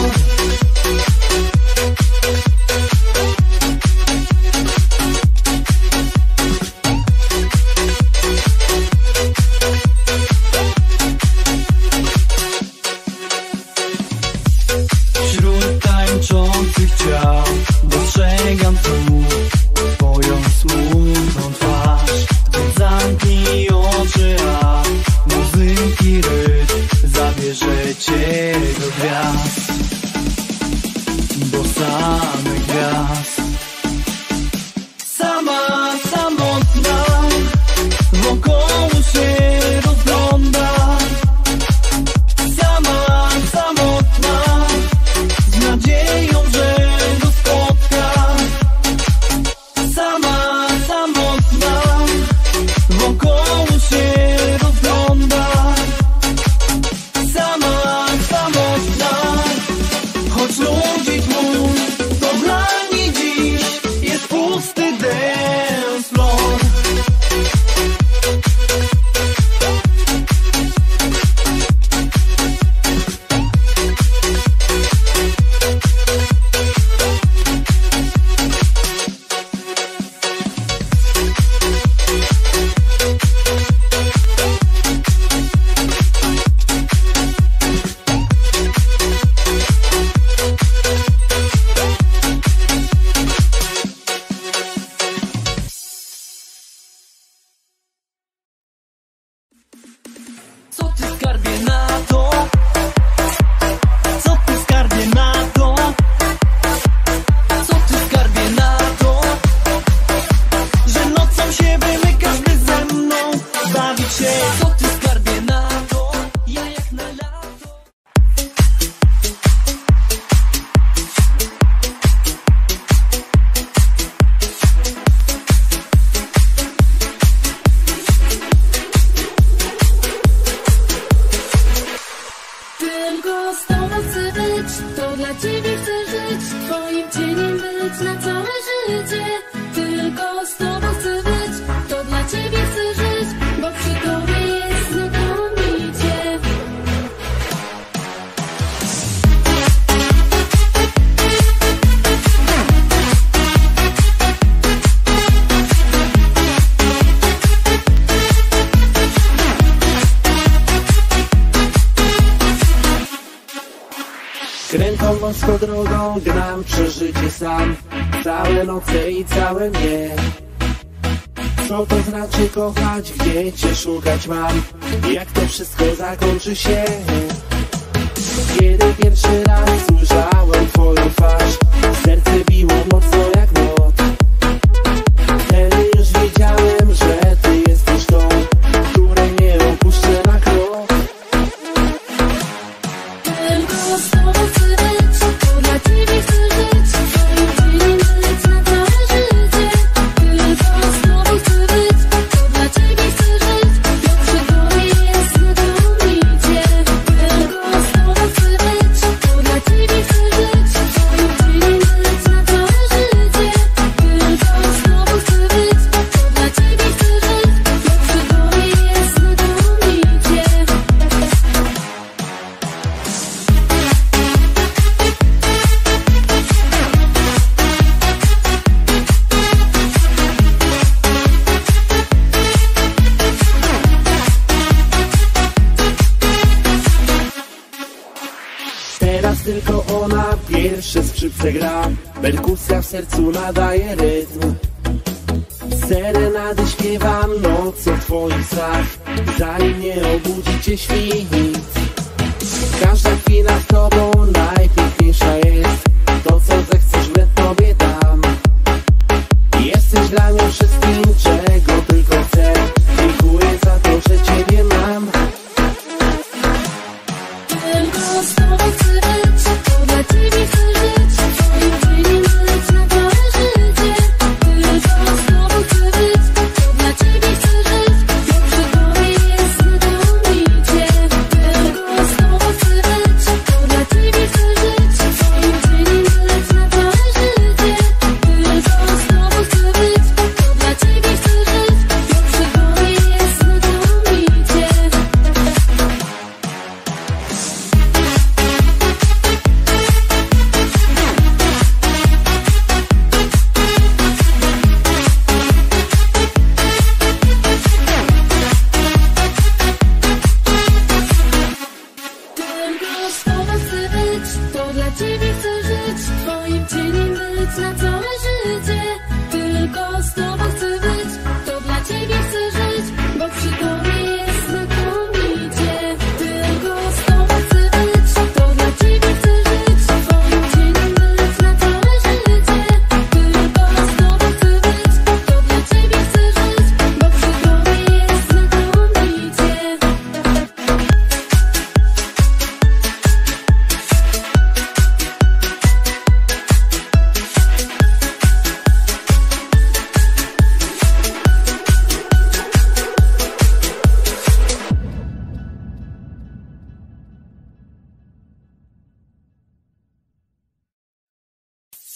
Wśród tańczących ciał gwiazd, do samych gwiazd. Sama, samotna, wokoło się rozgląda. Sama, samotna, z nadzieją, że go spotka. Sama, samotna, wokoło się rozgląda. Sama, samotna, choć ludzik mój, to dla niej dziś jest pusty dance floor. Co ty skarbie na to? Co ty skarbie na to? Co ty skarbie na to? Że nocą się wymykasz, by ze mną bawić się. Co ty skarbie na to? Ja jak na lato. Tylko z tobą chcę być, to dla ciebie chcę żyć, twoim cieniem być na całe życie. Tylko z tobą chcę być, to dla ciebie chcę żyć, bo przy tobie jest znakomicie. Krętą wąską drogą gram przeżycie sam, całe noce i całe dnie. Co to znaczy kochać, gdzie cię szukać mam, jak to wszystko zakończy się. Kiedy pierwszy raz ujrzałem twoją twarz, serce biło mocno jak not. Wtedy już wiedziałem, że ty jesteś tą, której nie opuszczę na krok. Tylko z tobą chcę być, to dla ciebie chcę żyć, twoim cieniem być na całe życie. Tylko z tobą chcę być, to dla ciebie chcę żyć, bo przy tobie jest znakomicie. Tylko z tobą chcę być, to dla ciebie chcę żyć, twoim cieniem być na całe życie. Tylko z tobą chcę być, to dla ciebie chcę żyć, bo przy tobie jest znakomicie. Teraz tylko ona pierwsze skrzypce gra, perkusja w sercu nadaje rytm. Serenady śpiewam nocą w twoich snach, zanim nie obudzi cię świt. Każda chwila z tobą najpiękniejsza jest, to co zechcesz wnet tobie dam. Jesteś dla mnie wszystkim, czego tylko chcę, dziękuję za to, że ciebie mam. Tylko z tobą chcę być, to dla ciebie chcę żyć, twoim cieniem być na całe życie. Tylko z tobą chcę być, to dla ciebie chcę żyć, bo przy tobie jest znakomicie. Tylko z tobą chcę być, to dla ciebie chcę żyć, twoim cieniem być na całe życie. Tylko z tobą chcę być, to dla ciebie chcę żyć, bo przy tobie jest znakomicie. Tylko z tobą chcę być, to dla ciebie chcę żyć, twoim cieniem być na całe życie. Tylko z tobą chcę być, to dla ciebie chcę żyć, bo przy tobie jest znakomicie. Tylko z tobą chcę być, to dla ciebie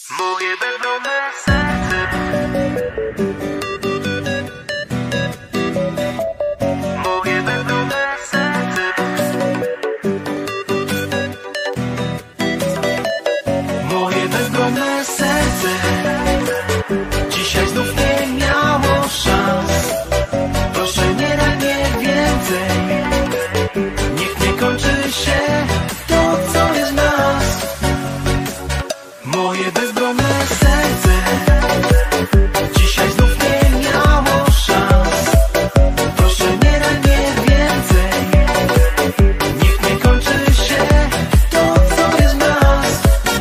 Moje bezbronne serce. Moje bezbronne serce. Moje bezbronne serce dzisiaj znów nie miało szans. Proszę nie daj mnie więcej. Niech nie kończy się to, co jest w nas. Moje bezbronne serce dzisiaj znów nie miało szans. Proszę nie daj mnie więcej. Niech nie kończy się to, co jest w nas.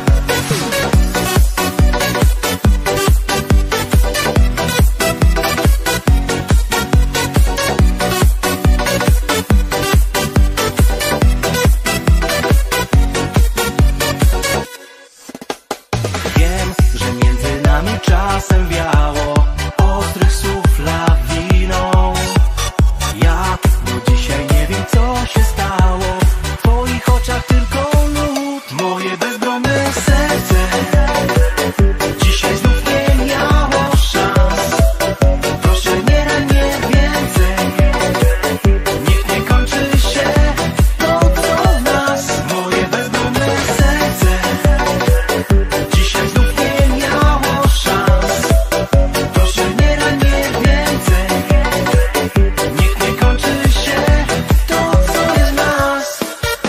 Wiem, że między nami czasem wiało ostrych słów lawiną. Ja do dzisiaj nie wiem, co się stało. W twoich oczach tylko lód. Moje bezbronne serce dzisiaj znów nie miało szans. Proszę nie daj mnie więcej. Niech nie kończy się to, co w nas. Moje bezbronne serce dzisiaj znów nie miało szans. Proszę nie daj mnie więcej. Niech nie kończy się to, co jest w nas.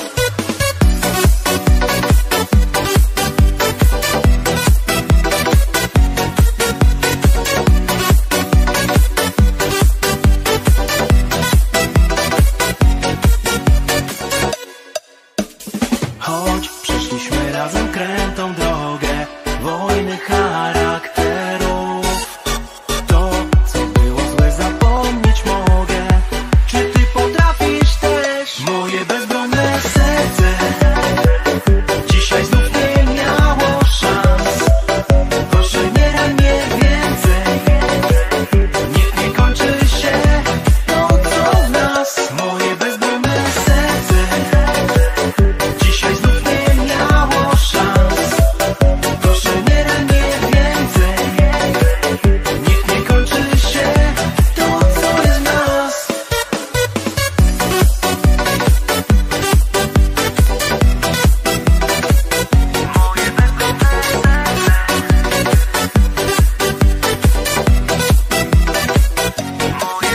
Choć przeszliśmy razem krętą drogę wojny charakterów, to, co było złe, zapomnieć mogę. Czy ty potrafisz też? Moje bezbronne serce dzisiaj znów nie miało szans. Proszę nie daj mnie więcej. Niech nie kończy się to, co w nas. Moje bezbronne serce dzisiaj znów nie miało szans. Proszę nie daj mnie więcej. Niech nie kończy się to, co jest w nas. Moje bezbronne Moje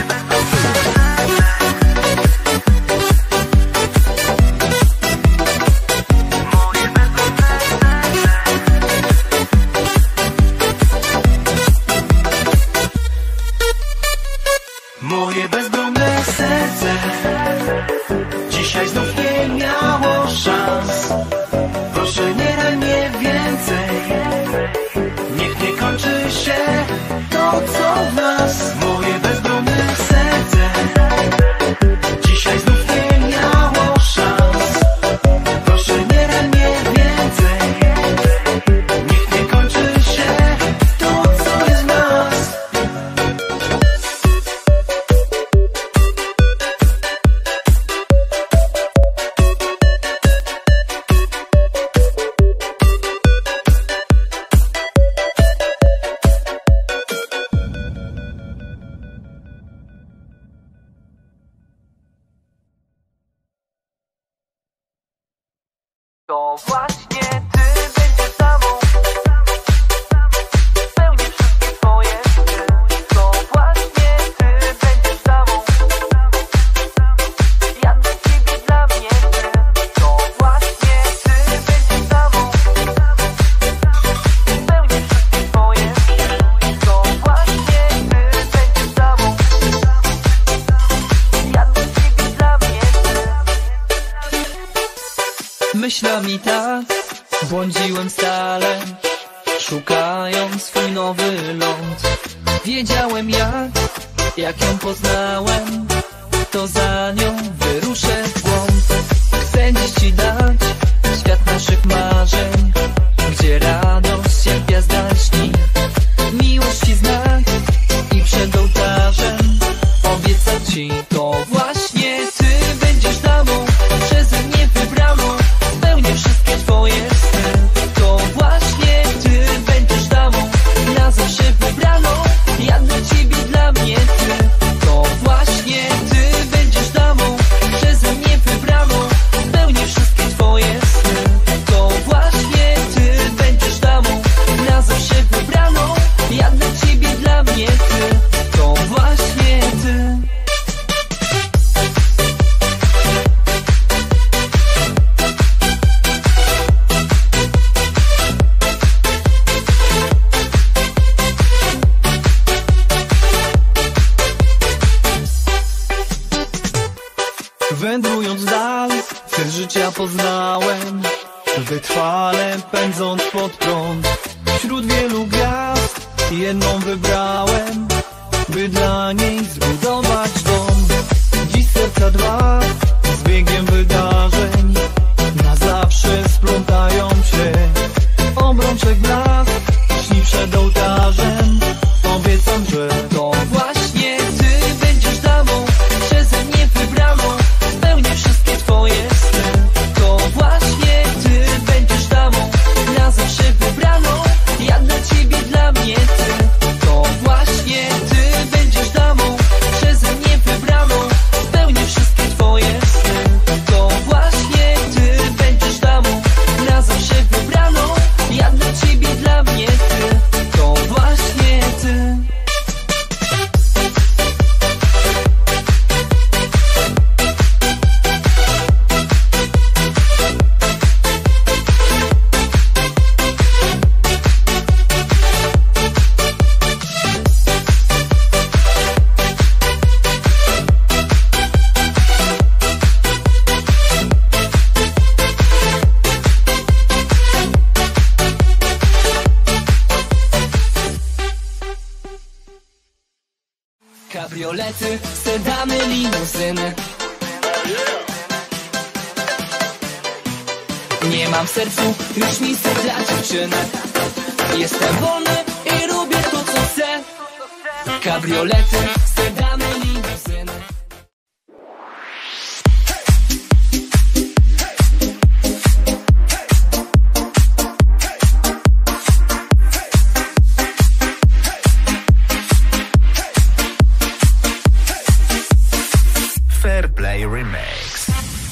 Moje bezbronne serce dzisiaj znów nie miało szans. Proszę nie daj mnie więcej. Niech nie kończy się to, co w nas. Moje bezbronne serce dzisiaj znów nie miało szans. Proszę nie daj mnie więcej. Niech nie kończy się to, co jest w nas. To właśnie ty będziesz za mną. Spełnię wszystkie twoje sny. To właśnie ty będziesz za mną. Ja dla ciebie, dla mnie ty. To właśnie ty będziesz za mną. Spełnię wszystkie twoje sny. To właśnie ty będziesz za mną. Ja dla ciebie, dla mnie ty. Myślami tak błądziłem stale, szukając swój nowy ląd. Wiedziałem jak, jak ją poznałem, to za nią wyruszę w głąb. Chcę dziś ci dać świat naszych marzeń, gdzie radość jak gwiazda śni. Miłości znak i przed ołtarzem obiecać ci. To właśnie ty będziesz damą, przeze mnie wybraną. Spełnię wszystkie twoje sny. To właśnie ty będziesz poznałem, wytrwale pędząc pod prąd. Wśród wielu gwiazd jedną wybrałem, by dla niej zbudować dom. Dziś serca dwa z biegiem wydarzeń na zawsze splątają się. Obrączek blask śni przed ołtarzem. Obiecam, że to właśnie ty będziesz damą, przeze mnie wybraną. Spełnię wszystkie twoje sny. To właśnie ty będziesz damą, na zawsze wybraną. Ja dla ciebie, dla mnie ty. To właśnie ty będziesz damą, przeze mnie wybraną. Spełnię wszystkie twoje sny. To właśnie ty będziesz damą, na zawsze wybraną. Ja dla ciebie, dla mnie ty. To właśnie ty. Kabriolety, sedany, limuzyny. Nie mam w sercu już miejsca dla dziewczyny. Jestem wolny i lubię to, co chcę. Kabriolety, sedany, limuzyny. Fair Play Remix.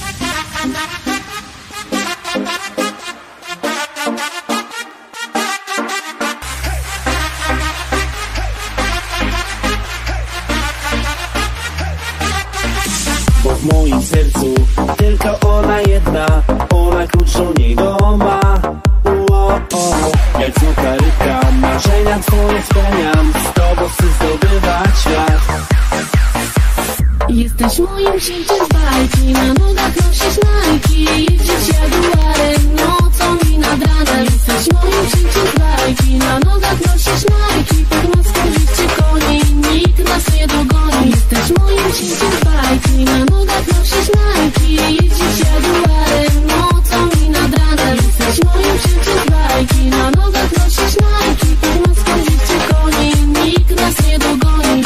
Bo w moim sercu tylko ona jedna, ona klucz do niego ma. Uo, o, jak złota rybka, marzenia twoje spełniam, z tobą chcę zdobywać świat. Jesteś moim księciem z bajki, na nogach nosisz Nike, jeździsz Jaguarem, nocą i nad ranem. Jesteś moim księciem z bajki, na nogach nosisz Nike, pod maską liście koni, nikt nas nie dogoni. Jesteś moim księciem z bajki, na nogach nosisz Nike, jeździsz Jaguarem, nocą i nad ranem. Jesteś moim księciem z bajki, na nogach nosisz Nike, pod maską liście koni, nikt nas nie dogoni.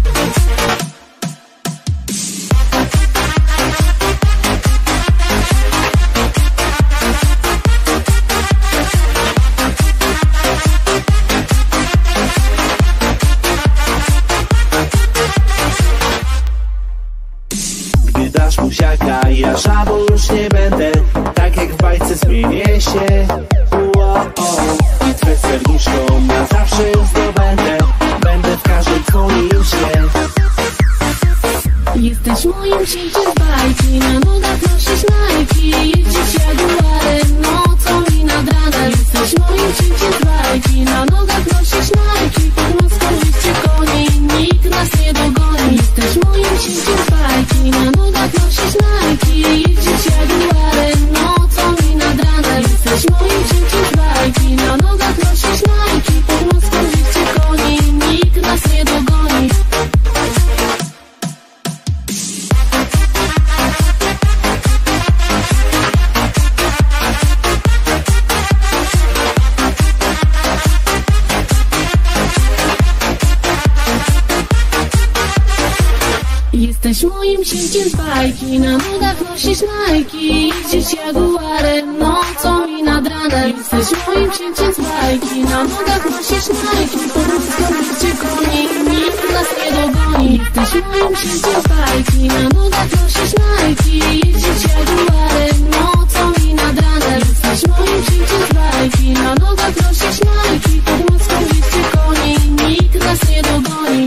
Gdy dasz buziaka, ja żabą już nie będę, tak jak w bajce zmienię się. Uo, o, i twe serduszko na zawsze już zdobędę, będę w każdym twoim śnie. Jesteś moim księciem z bajki, na nogach nosisz Nike, jeździsz Jaguarem, nocą i nad ranem. Jesteś moim księciem z bajki, na nogach nosisz Nike, pod maską liście koni, nikt nas nie dogoni. Jesteś moim księciem z bajki, na nogach nosisz Nike, jeździsz Jaguarem, nocą i nad ranem. Jesteś moim księciem z bajki, na nogach nosisz Nike, pod maską liście koni, nikt nas nie dogoni. Jesteś moim księciem z bajki, na nogach nosisz Nike, jeździsz Jaguarem, nocą i nad ranem. Jesteś moim księciem z bajki, na nogach nosisz Nike, pod maską liście koni, nikt nas nie dogoni. Jesteś moim księciem z bajki, na nogach nosisz Nike, jeździsz Jaguarem, nocą i nad ranem. Jesteś moim księciem z bajki, na nogach nosisz Nike, pod maską liście koni, nikt nas nie dogoni.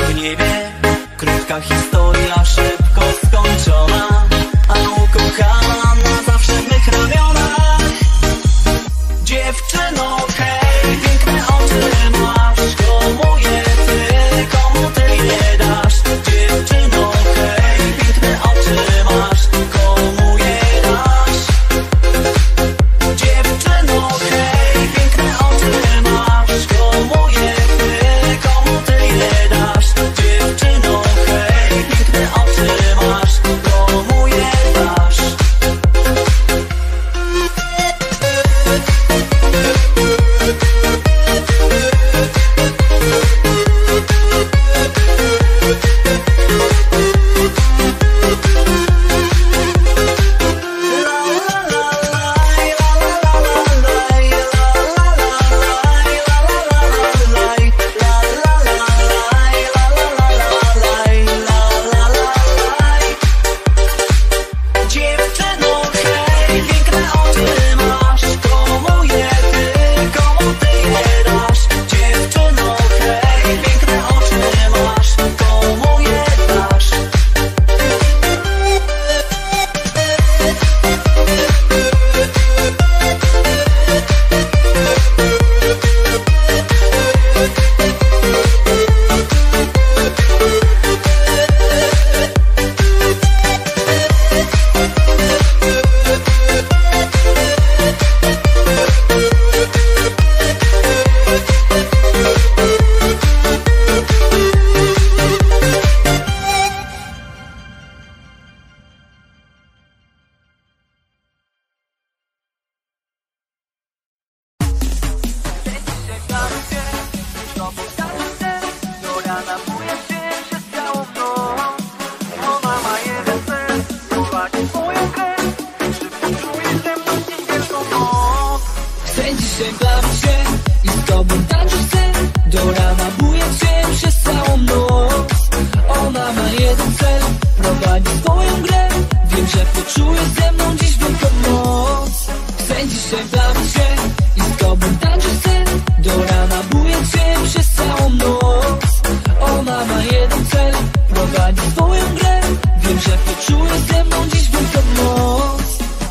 w niebie. Krótka historia, szybko skończona, a ukochana na zawsze w mych ramionach. Dziewczyno, hej, piękne oczy masz, komu je ty, komu ty je dasz? Dziewczyno, hej, piękne oczy masz, komu je dasz? Dziewczyno, hej, piękne oczy masz, komu je ty, komu ty je dasz? Dziewczyno, hej, piękne oczy masz, komu je dasz? Dziewczyno, hej, piękne oczy masz, komu je ty, komu ty je dasz? Dziewczyno, hej, piękne oczy masz, komu je dasz? Chcę dzisiaj bawić się i z tobą tańczyć chcę. Do rana bujać się przez całą noc. Ona ma jeden cel, prowadzi swoją grę. Wiem, że poczujesz ze mną dziś wielką moc. Chcę dzisiaj bawić się i z tobą tańczyć chcę. Do rana bujać się przez całą noc. Ona ma jeden cel, prowadzi swoją grę. Wiem, że poczujesz ze mną dziś wielką moc.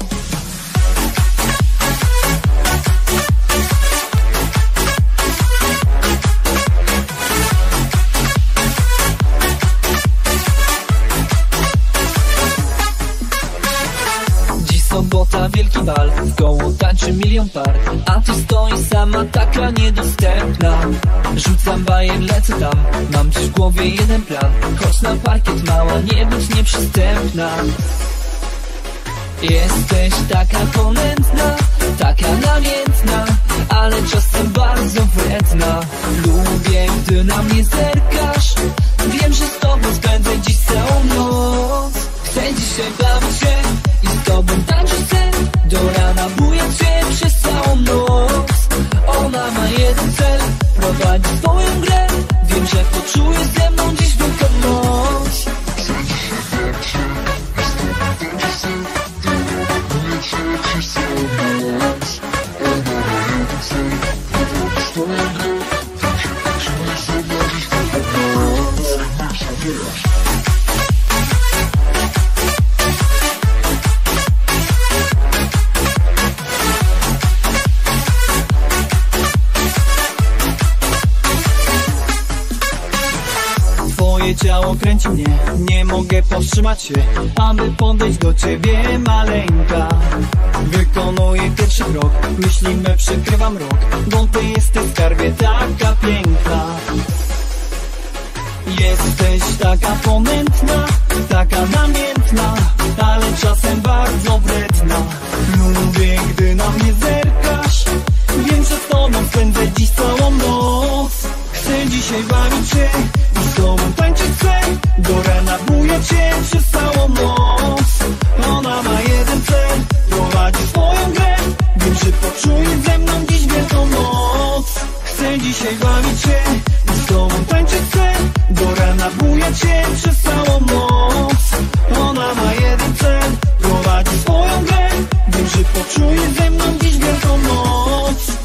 Sobota, wielki bal, w koło tańczy milion par. A ty stoisz sama, taka niedostępna. Rzucam bajer, lecę tam, mam dziś w głowie jeden plan. Chodź na parkiet, mała, nie bądź nieprzystępna. Jesteś taka ponętna, taka namiętna, ale czasem bardzo wredna. Lubię, gdy na mnie zerkasz. Wiem, że z tobą spędzę dziś całą noc. Chcę dzisiaj bawić się i z tobą tańczyć chcę. Do rana bujać się przez całą noc. Ona ma jeden cel, prowadzi swoją grę. Wiem, że poczujesz ze mną dziś wielką moc. Chcę dzisiaj bawić się i z tobą tańczyć chcę. Do rana bujać się przez całą noc. Ona ma jeden cel, prowadzi swoją grę. Wiem, że poczujesz ze mną dziś wielką moc. Twoje ciało kręci mnie, nie mogę powstrzymać się, aby podejść do ciebie, maleńka. Wykonuję pierwszy krok, myśli me przykrywa mrok, bo ty jesteś w skarbie taka piękna. Jesteś taka ponętna, taka namiętna, ale czasem bardzo wredna. Lubię, gdy na mnie zerkasz. Wiem, że z tobą spędzę dziś całą noc. Chcę dzisiaj bawić się i z tobą tańczyć chcę. Do rana bujać się przez całą noc. Ona ma jeden cel, prowadzi swoją grę. Wiem, że poczuje ze mną dziś wielką moc. Chcę dzisiaj bawić się i z tobą tańczyć chcę. Do rana bujać się przez całą noc. Ona ma jeden cel, prowadzi swoją grę. Wiem, że poczuje ze mną dziś wielką moc.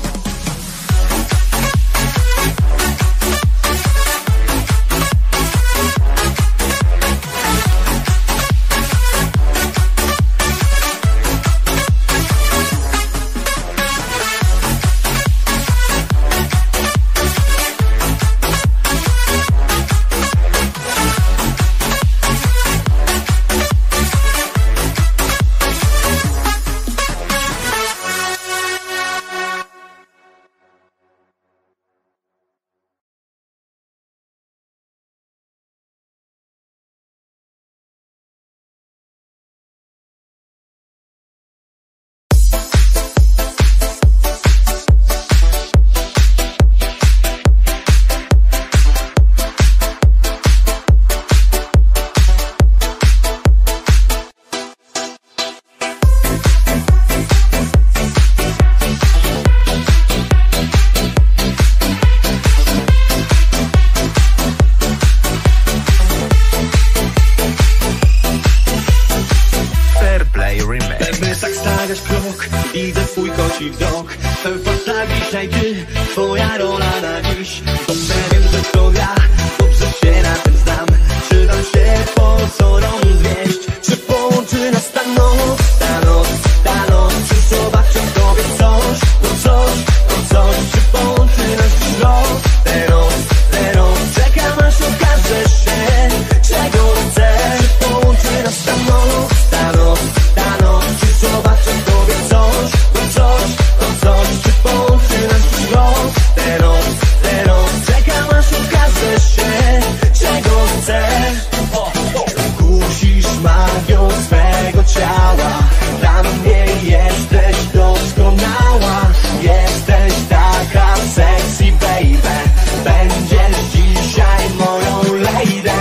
stawiasz krok, widzę twój koci wzrok. Pełna dzisiaj ty, twoja rola na dziś. Dobrze wiem, że to ja, dobrze się na tym znam. Czy dam się pozorom zwieść? Czy połączy nas ta noc, ta noc, ta noc? Czy zobaczę w tobie coś, no coś, no coś? Czy połączy nas dziś los, tę noc, tę noc? Czekam aż okaże się, czego chcę. Czy połączy nas ta noc, ta noc, ta noc? Czy zobaczę w tobie coś, no coś, no coś? Czy połączy nas dziś los, tę noc, tę noc? Czekam aż okaże się, czego chcę. Kusisz magią swego ciała, dla mnie jesteś doskonała. Jesteś taka sexy baby, będziesz dzisiaj moją lady.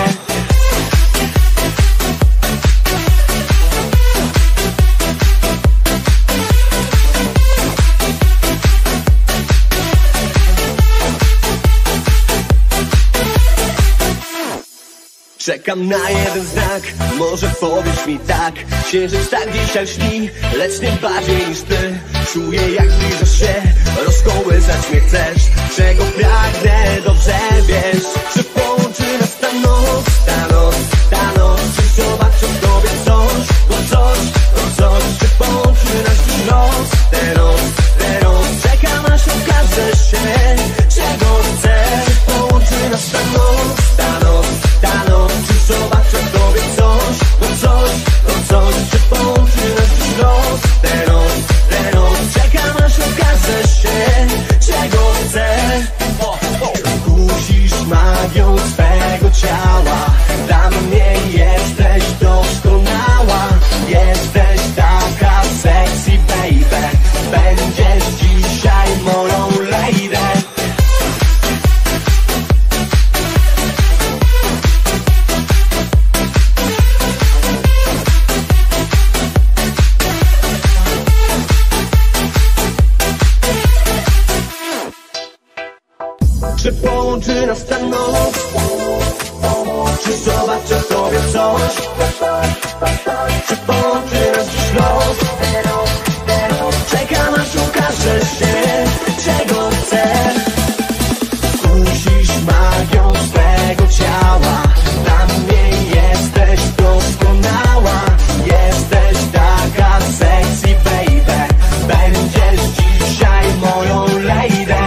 Czekam na jeden znak, może powiesz mi tak. Księżyc tak dzisiaj śni, lecz nie bardziej niż ty. Czuję jak zbliżasz się, rozkołysać mnie chcesz. Czego pragnę, dobrze wiesz. Czy połączy nas ta noc, ta noc, ta noc? Czy zobaczę w tobie coś, no coś, no coś? Czy połączy nas dziś los, tę noc, tę noc? Czekam aż okaże się, czego chcę. Czy połączy nas ta noc, ta noc, ta noc? Czy zobaczę w tobie coś, no coś, no coś? Czy połączy nas dziś los, tę noc, tę noc? Czekam aż okaże się, czego chcę. Kusisz magią swego ciała, dla mnie jesteś doskonała. Jesteś taka sexy baby, będziesz dzisiaj moją lady. Czy połączy nas ta noc? Czy zobaczę w tobie coś? Czy połączy nas dziś los? Czekam aż okaże się, czego chcę. Kusisz magią swego ciała, dla mnie jesteś doskonała. Jesteś taka sexy baby, będziesz dzisiaj moją lady.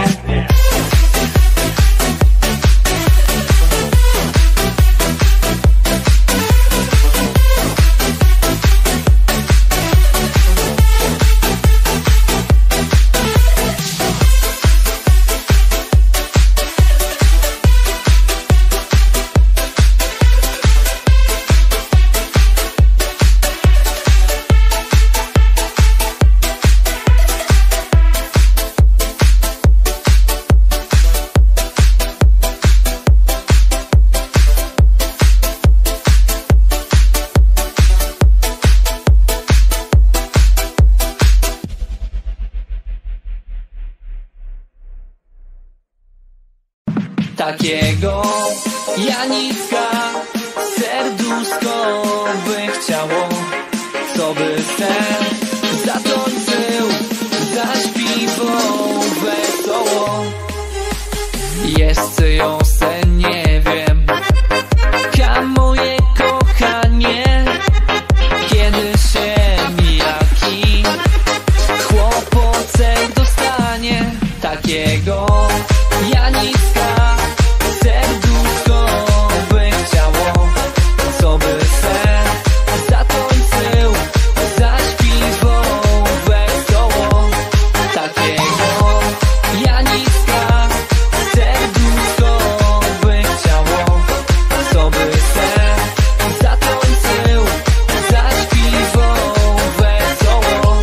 Takiego Janicka serduszko by chciało, co by ten zatańczył, zaśpiewał wesoło. Jeszcze ją se nie wiem, ka moje kochanie, kiedy się mijaki chłopocek dostanie. Takiego Janicka serduszko by chciało, co by se zatańczył, zaśpiewał wesoło. Takiego Janicka serduszko by chciało, co by se zatańczył, zaśpiewał wesoło.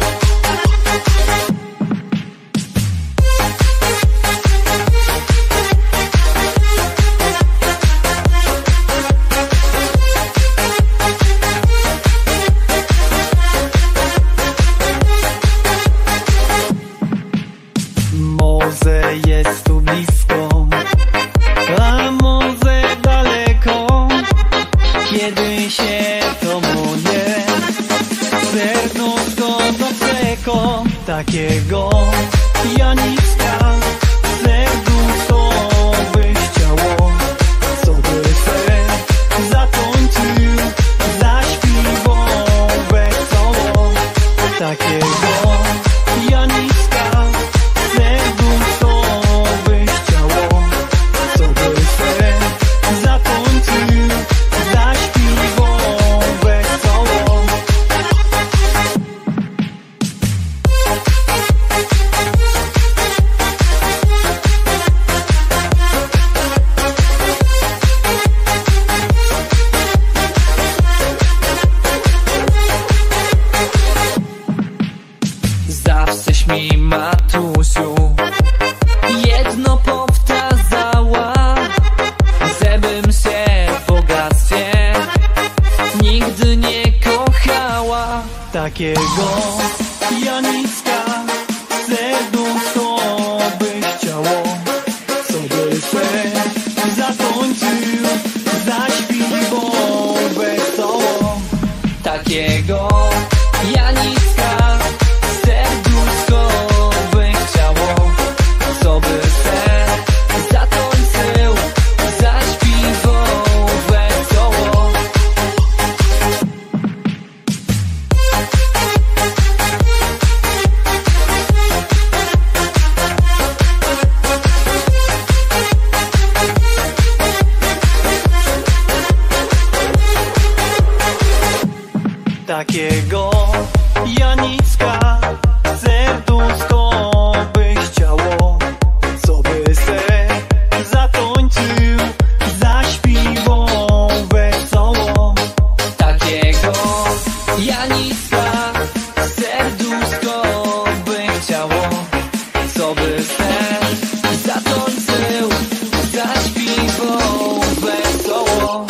Może jest tu blisko, a może daleko. Kiedy się to moje serduszko doczeka. takiego Janicka, serduszko byś chciało, co by se zatańczył, zaśpiewał wesoło. Takiego Janicka, serduszko byś chciało, co by se zatańczył, zaśpiewał wesoło. Zawsze mi matusiu jedno powtarzała, żebym się w bogactwie nigdy nie kochała. Takiego Janicka, serduszko by chciało, co by se zatańczył, zaśpiewał wesoło. Takiego Janicka, serduszko by chciało, co by se zatańczył, zaśpiewał wesoło. Takiego Janicka, serduszko by chciało, co by se zatańczył, zaśpiewał wesoło. Takiego Janicka, serduszko by chciało, co by se zatańczył, zaśpiewał wesoło.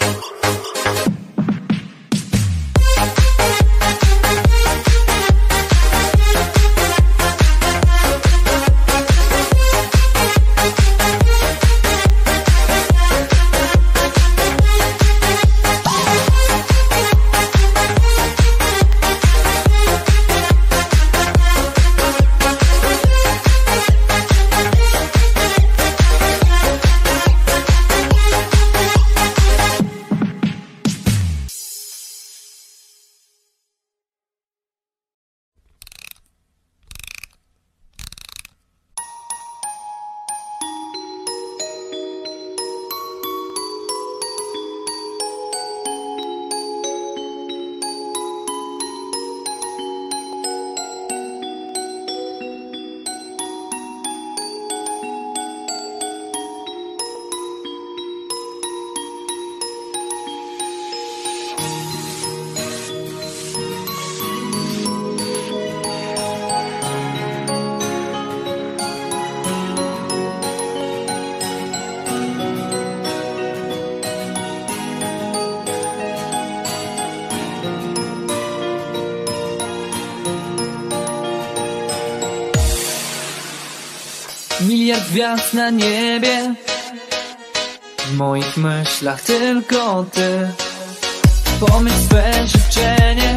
Miliard gwiazd na niebie, w moich myślach tylko ty. Pomyśl swe życzenie,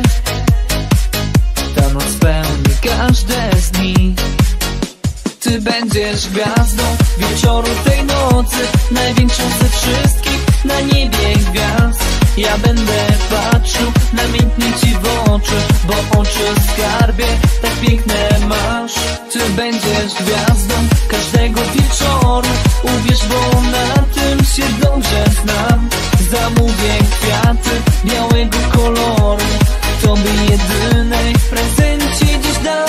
ta noc spełni każde z dni. Ty będziesz gwiazdą wieczoru tej nocy, największą ze wszystkich na niebie gwiazd. Ja będę patrzył namiętnie ci w oczy, bo oczy skarbie tak piękne masz. Ty będziesz gwiazdą każdego wieczoru, uwierz, bo na tym się dobrze znam. Zamówię kwiaty białego koloru, tobie jedynej w prezencie dziś dam.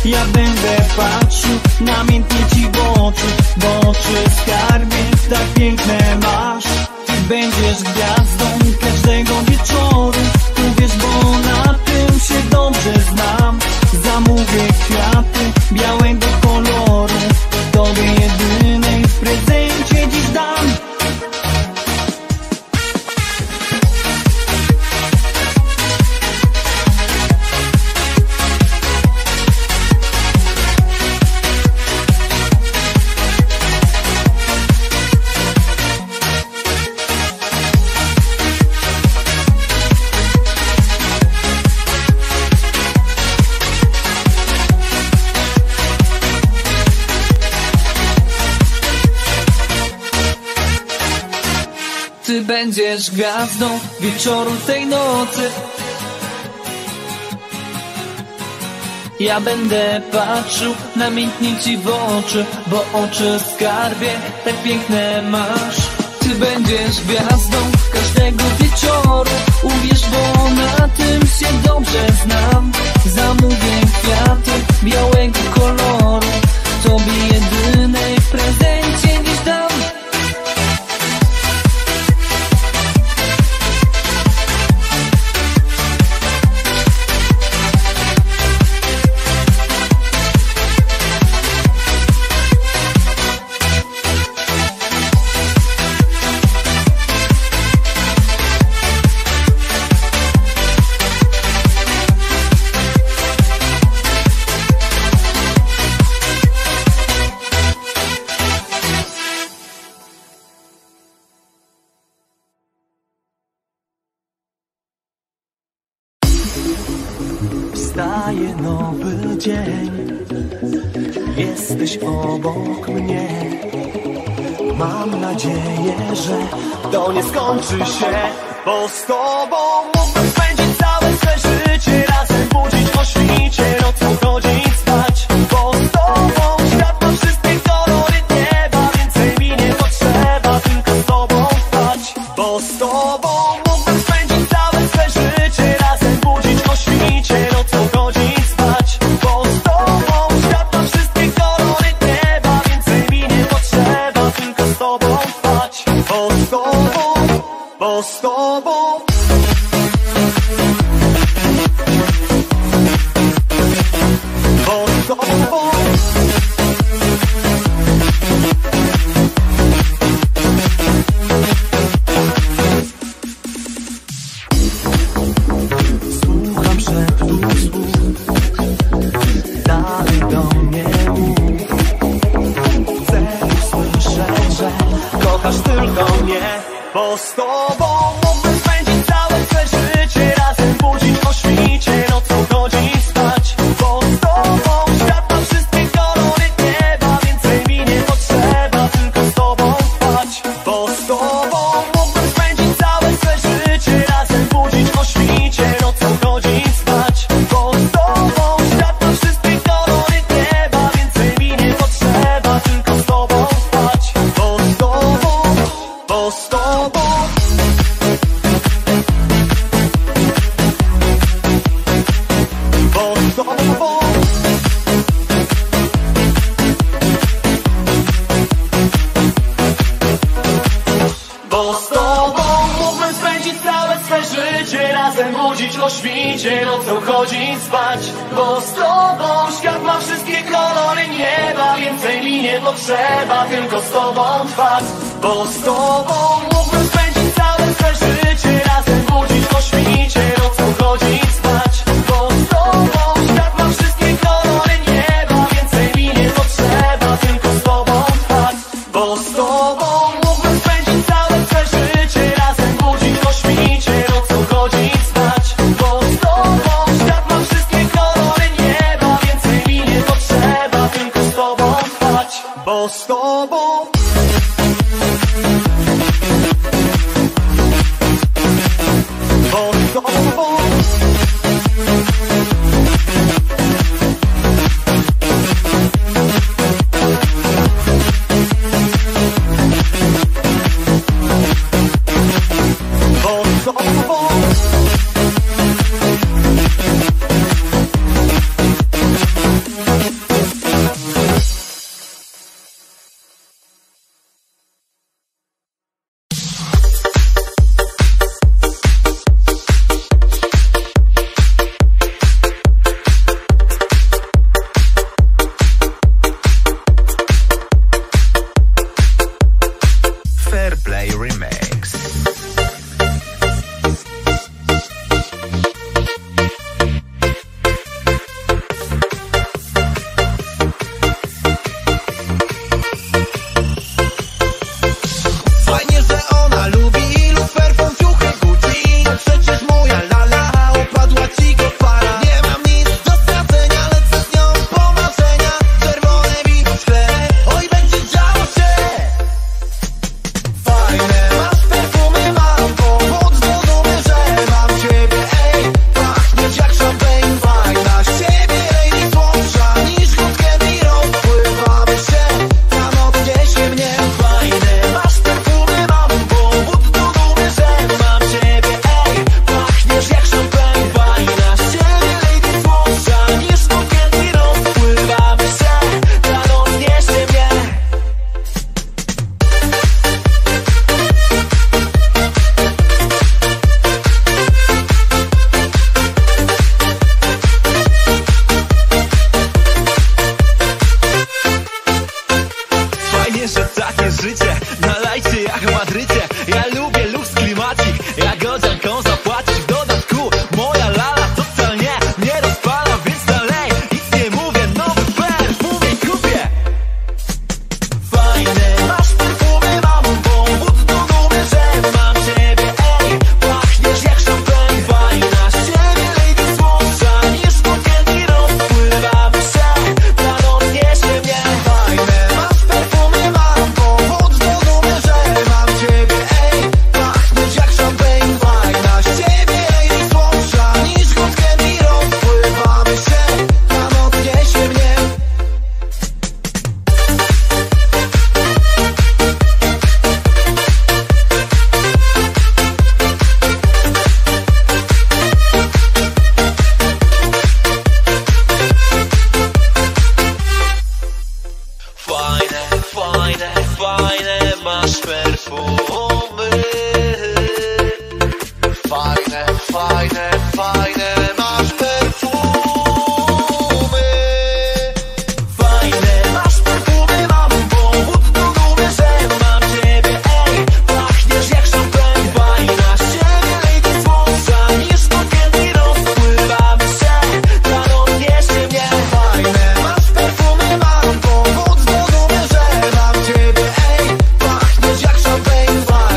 Ja będę patrzył namiętnie ci w oczy, w oczy skarbie, tak piękne masz. Ty będziesz gwiazdą każdego wieczoru. Uwierz, bo na tym się dobrze znam. Zamówię kwiaty białego koloru, tobie jedynej w prezencie dziś dam. Ty będziesz gwiazdą wieczoru tej nocy. Ja będę patrzył namiętnie ci w oczy, bo oczy skarbie, tak piękne masz. Ty będziesz gwiazdą każdego wieczoru. Uwierz, bo na tym się dobrze znam. Zamówię kwiaty białego koloru, tobie jedynej w prezencie dziś dam. Wstaje nowy dzień, jesteś obok mnie. Mam nadzieję, że to nie skończy się, bo z tobą mógłbym spędzić całe swe życie. Razem budzić o świcie, nocą chodzić spać. Bo z tobą świat ma wszystkie kolory nieba. Więcej mi nie potrzeba, tylko z tobą spać. Bo z tobą mógłbym spędzić całe swe życie. Razem budzić o świcie, nocą chodzić spać. Bo z tobą świat ma wszystkie kolory nieba. Więcej mi nie potrzeba, tylko z tobą spać. Bo z tobą, bo z tobą. Bo z tobą. Słucham szeptów słów, dalej do mnie mów. Chcę usłyszeć, że kochasz tylko mnie. Bo z tobą mógłbym spędzić całe swe życie. Razem budzić o świcie, nocą chodzić spać. Bo z tobą świat ma wszystkie kolory nieba. Więcej mi nie potrzeba, tylko z tobą spać. Bo z tobą mógłbym spędzić całe swe życie. Razem budzić o świcie, nocą chodzić spać. Bo z tobą świat ma wszystkie kolory nieba. Więcej mi nie potrzeba, tylko z tobą spać. Bo z tobą, bo z tobą. Bo z tobą. Bo z tobą mógłbym spędzić całe swe życie. Razem budzić o świcie, nocą chodzić spać. Bo z tobą świat ma wszystkie kolory nieba. Więcej mi nie potrzeba, tylko z tobą trwać. Bo z tobą mógłbym spędzić całe swe życie. Razem budzić o świcie, nocą chodzić spać. Bo z tobą świat ma wszystkie kolory nieba. Więcej mi nie potrzeba, tylko z tobą trwać. Bo z tobą mógłbym spędzić całe swe życie. Razem budzić o świcie, nocą chodzić spać. Bo z tobą świat ma wszystkie kolory nieba. Więcej mi nie potrzeba, tylko z tobą trwać. Bo z tobą. Bo z tobą. Bo z tobą. masz perfumy. Fajne, fajne, fajne masz perfumy. Fajne masz perfumy, mam powód do dumy, że mam ciebie, ej. Pachniesz jak szampan, fajna z ciebie lady słońca. Niż to kiedy rozpływamy się, zarobiesz się mnie. Fajne masz perfumy, mam powód do dumy, że mam ciebie, ej. Pachniesz jak szampan, fajna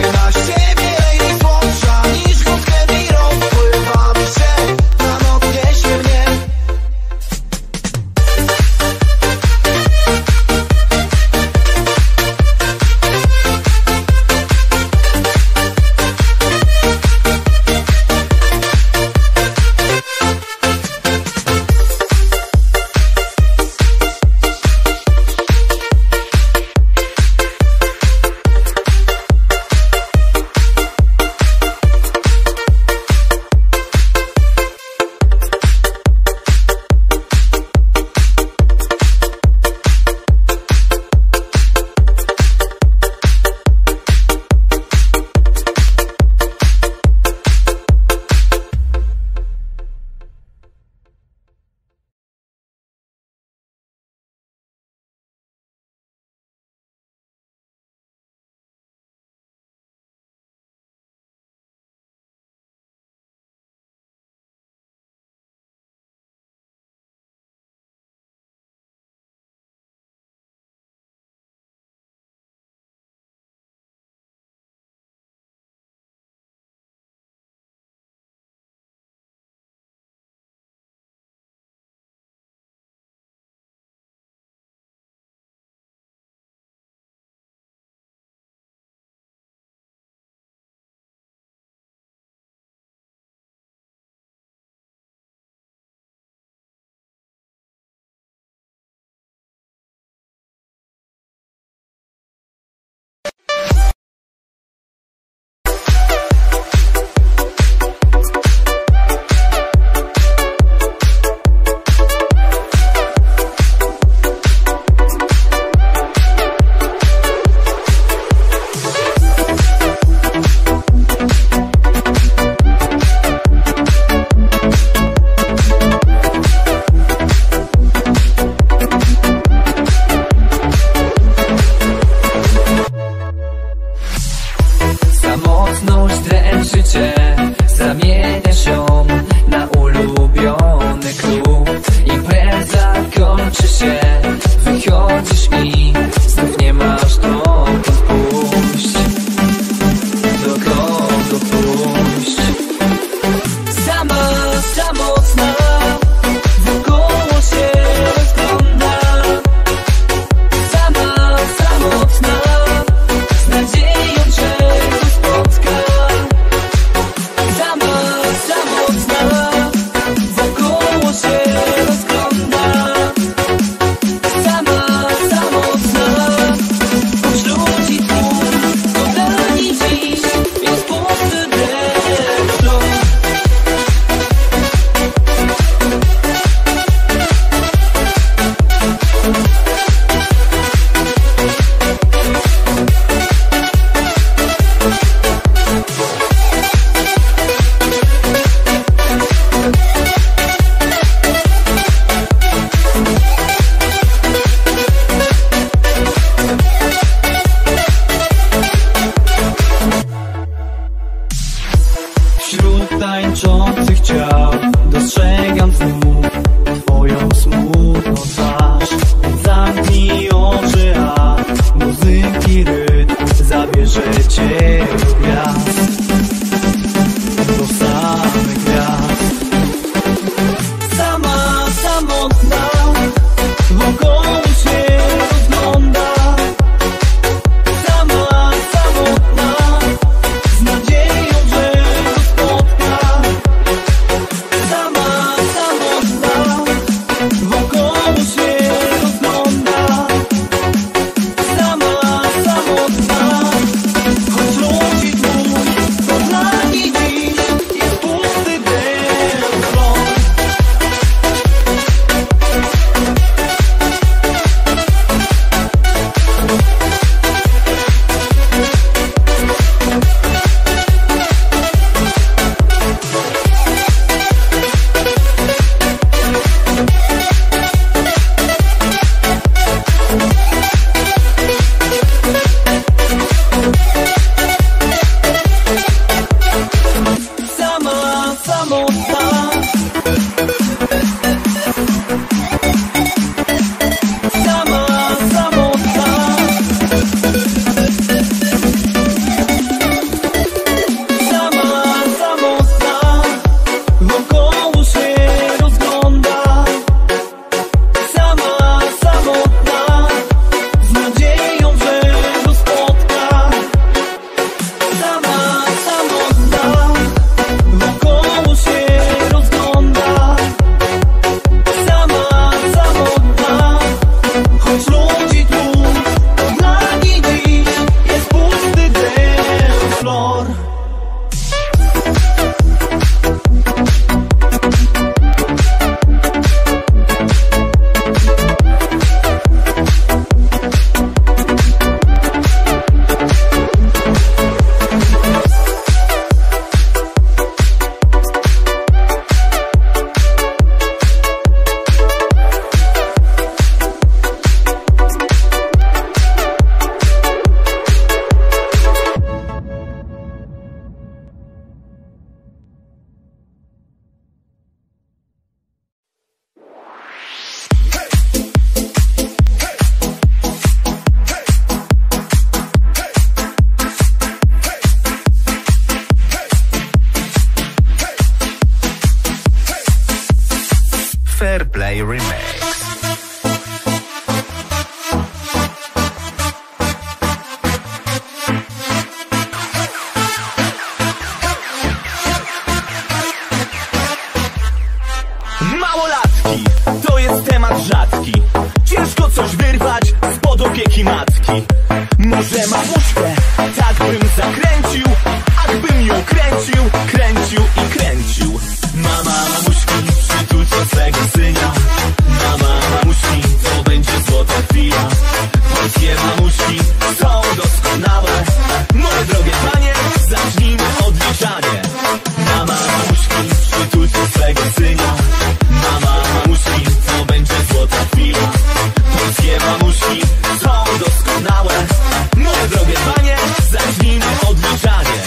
Polskie mamuśki są doskonałe. Moje drogie panie, zacznijmy odliczanie.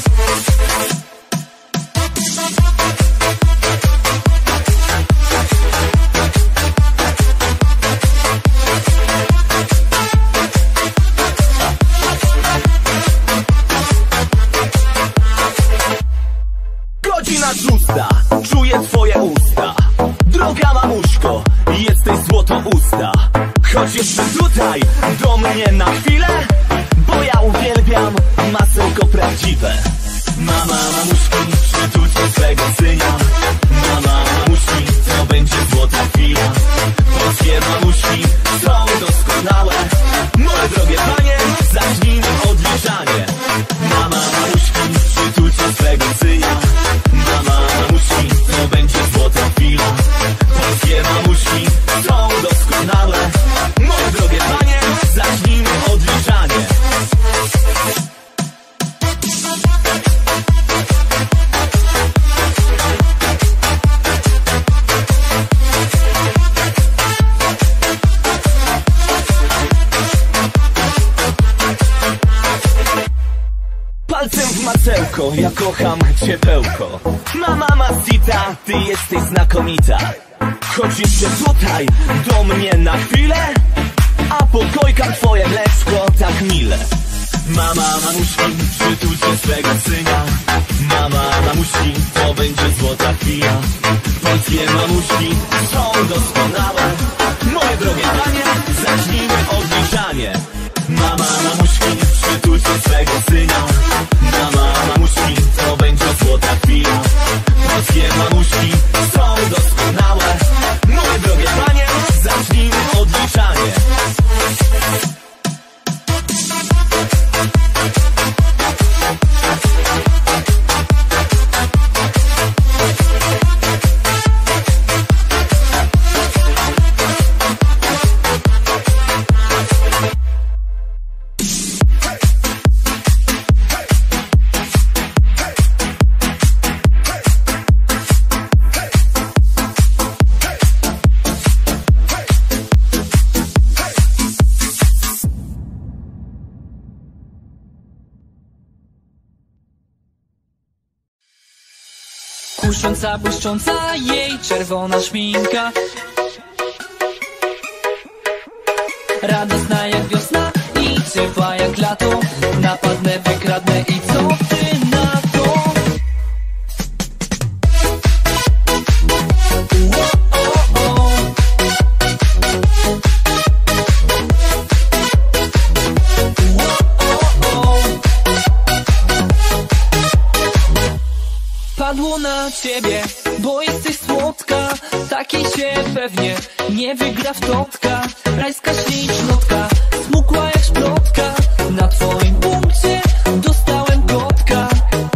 Godzina szósta, czuję twoje usta. Droga mamuśko, jesteś złotousta. Chodź jeszcze tutaj, do mnie na chwilę, bo ja uwielbiam masełko prawdziwe. Mama mamuśki, przytulcie swego syna. Mama mamuśki, to będzie złota chwila. Polskie mamuśki są doskonałe. Moje drogie panie, zacznijmy odliczanie. Mama mamuśki, przytulcie swego syna. Mama mamuśki, to będzie złota chwila. Polskie mamuśki są doskonałe. Moje drogie panie, zacznijmy odliczanie. Palcem w masełko, ja kocham ciepełko. Mama Masita, ty jesteś znakomita. Chodź jeszcze tutaj, do mnie na chwilę, a pokojkam twoje mleczko tak mile. Mama mamuśki, przytulcie swego syna. Mama mamuśki, to będzie złota chwila. Polskie mamuśki są doskonałe. Moje drogie panie, zacznijmy odliczanie. Mama mamuśki, przytulcie swego syna. Mama mamuśki, to będzie złota chwila. Polskie mamuśki są doskonałe. Moje drogie panie, zacznijmy odliczanie. Kusząca, błyszcząca jej czerwona szminka, radosna jak wiosna i ciepła jak lato. Napadnę, wykradnę i co ty na to? O, o, o. Padło na ciebie, bo jesteś słodka. Takiej się pewnie nie wygra w totka. Rajska ślicznotka, smukła jak szprotka. Na twoim punkcie dostałem kotka.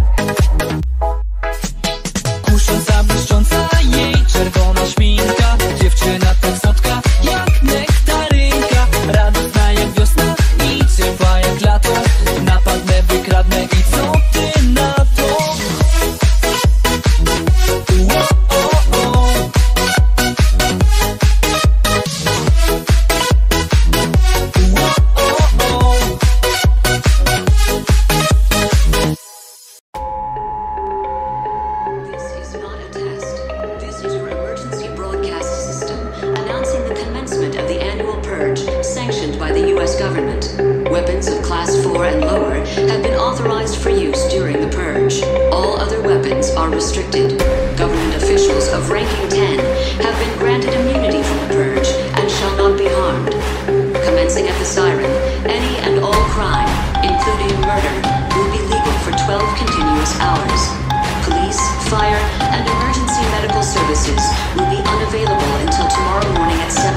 Kusząca, błyszcząca jej czerwona szminka. Dziewczyna tak słodka jak nektarynka. Radosna jak wiosna i ciepła jak lato. Napadnę, wykradnę i co ty na to? Fire, and emergency medical services will be unavailable until tomorrow morning at seven.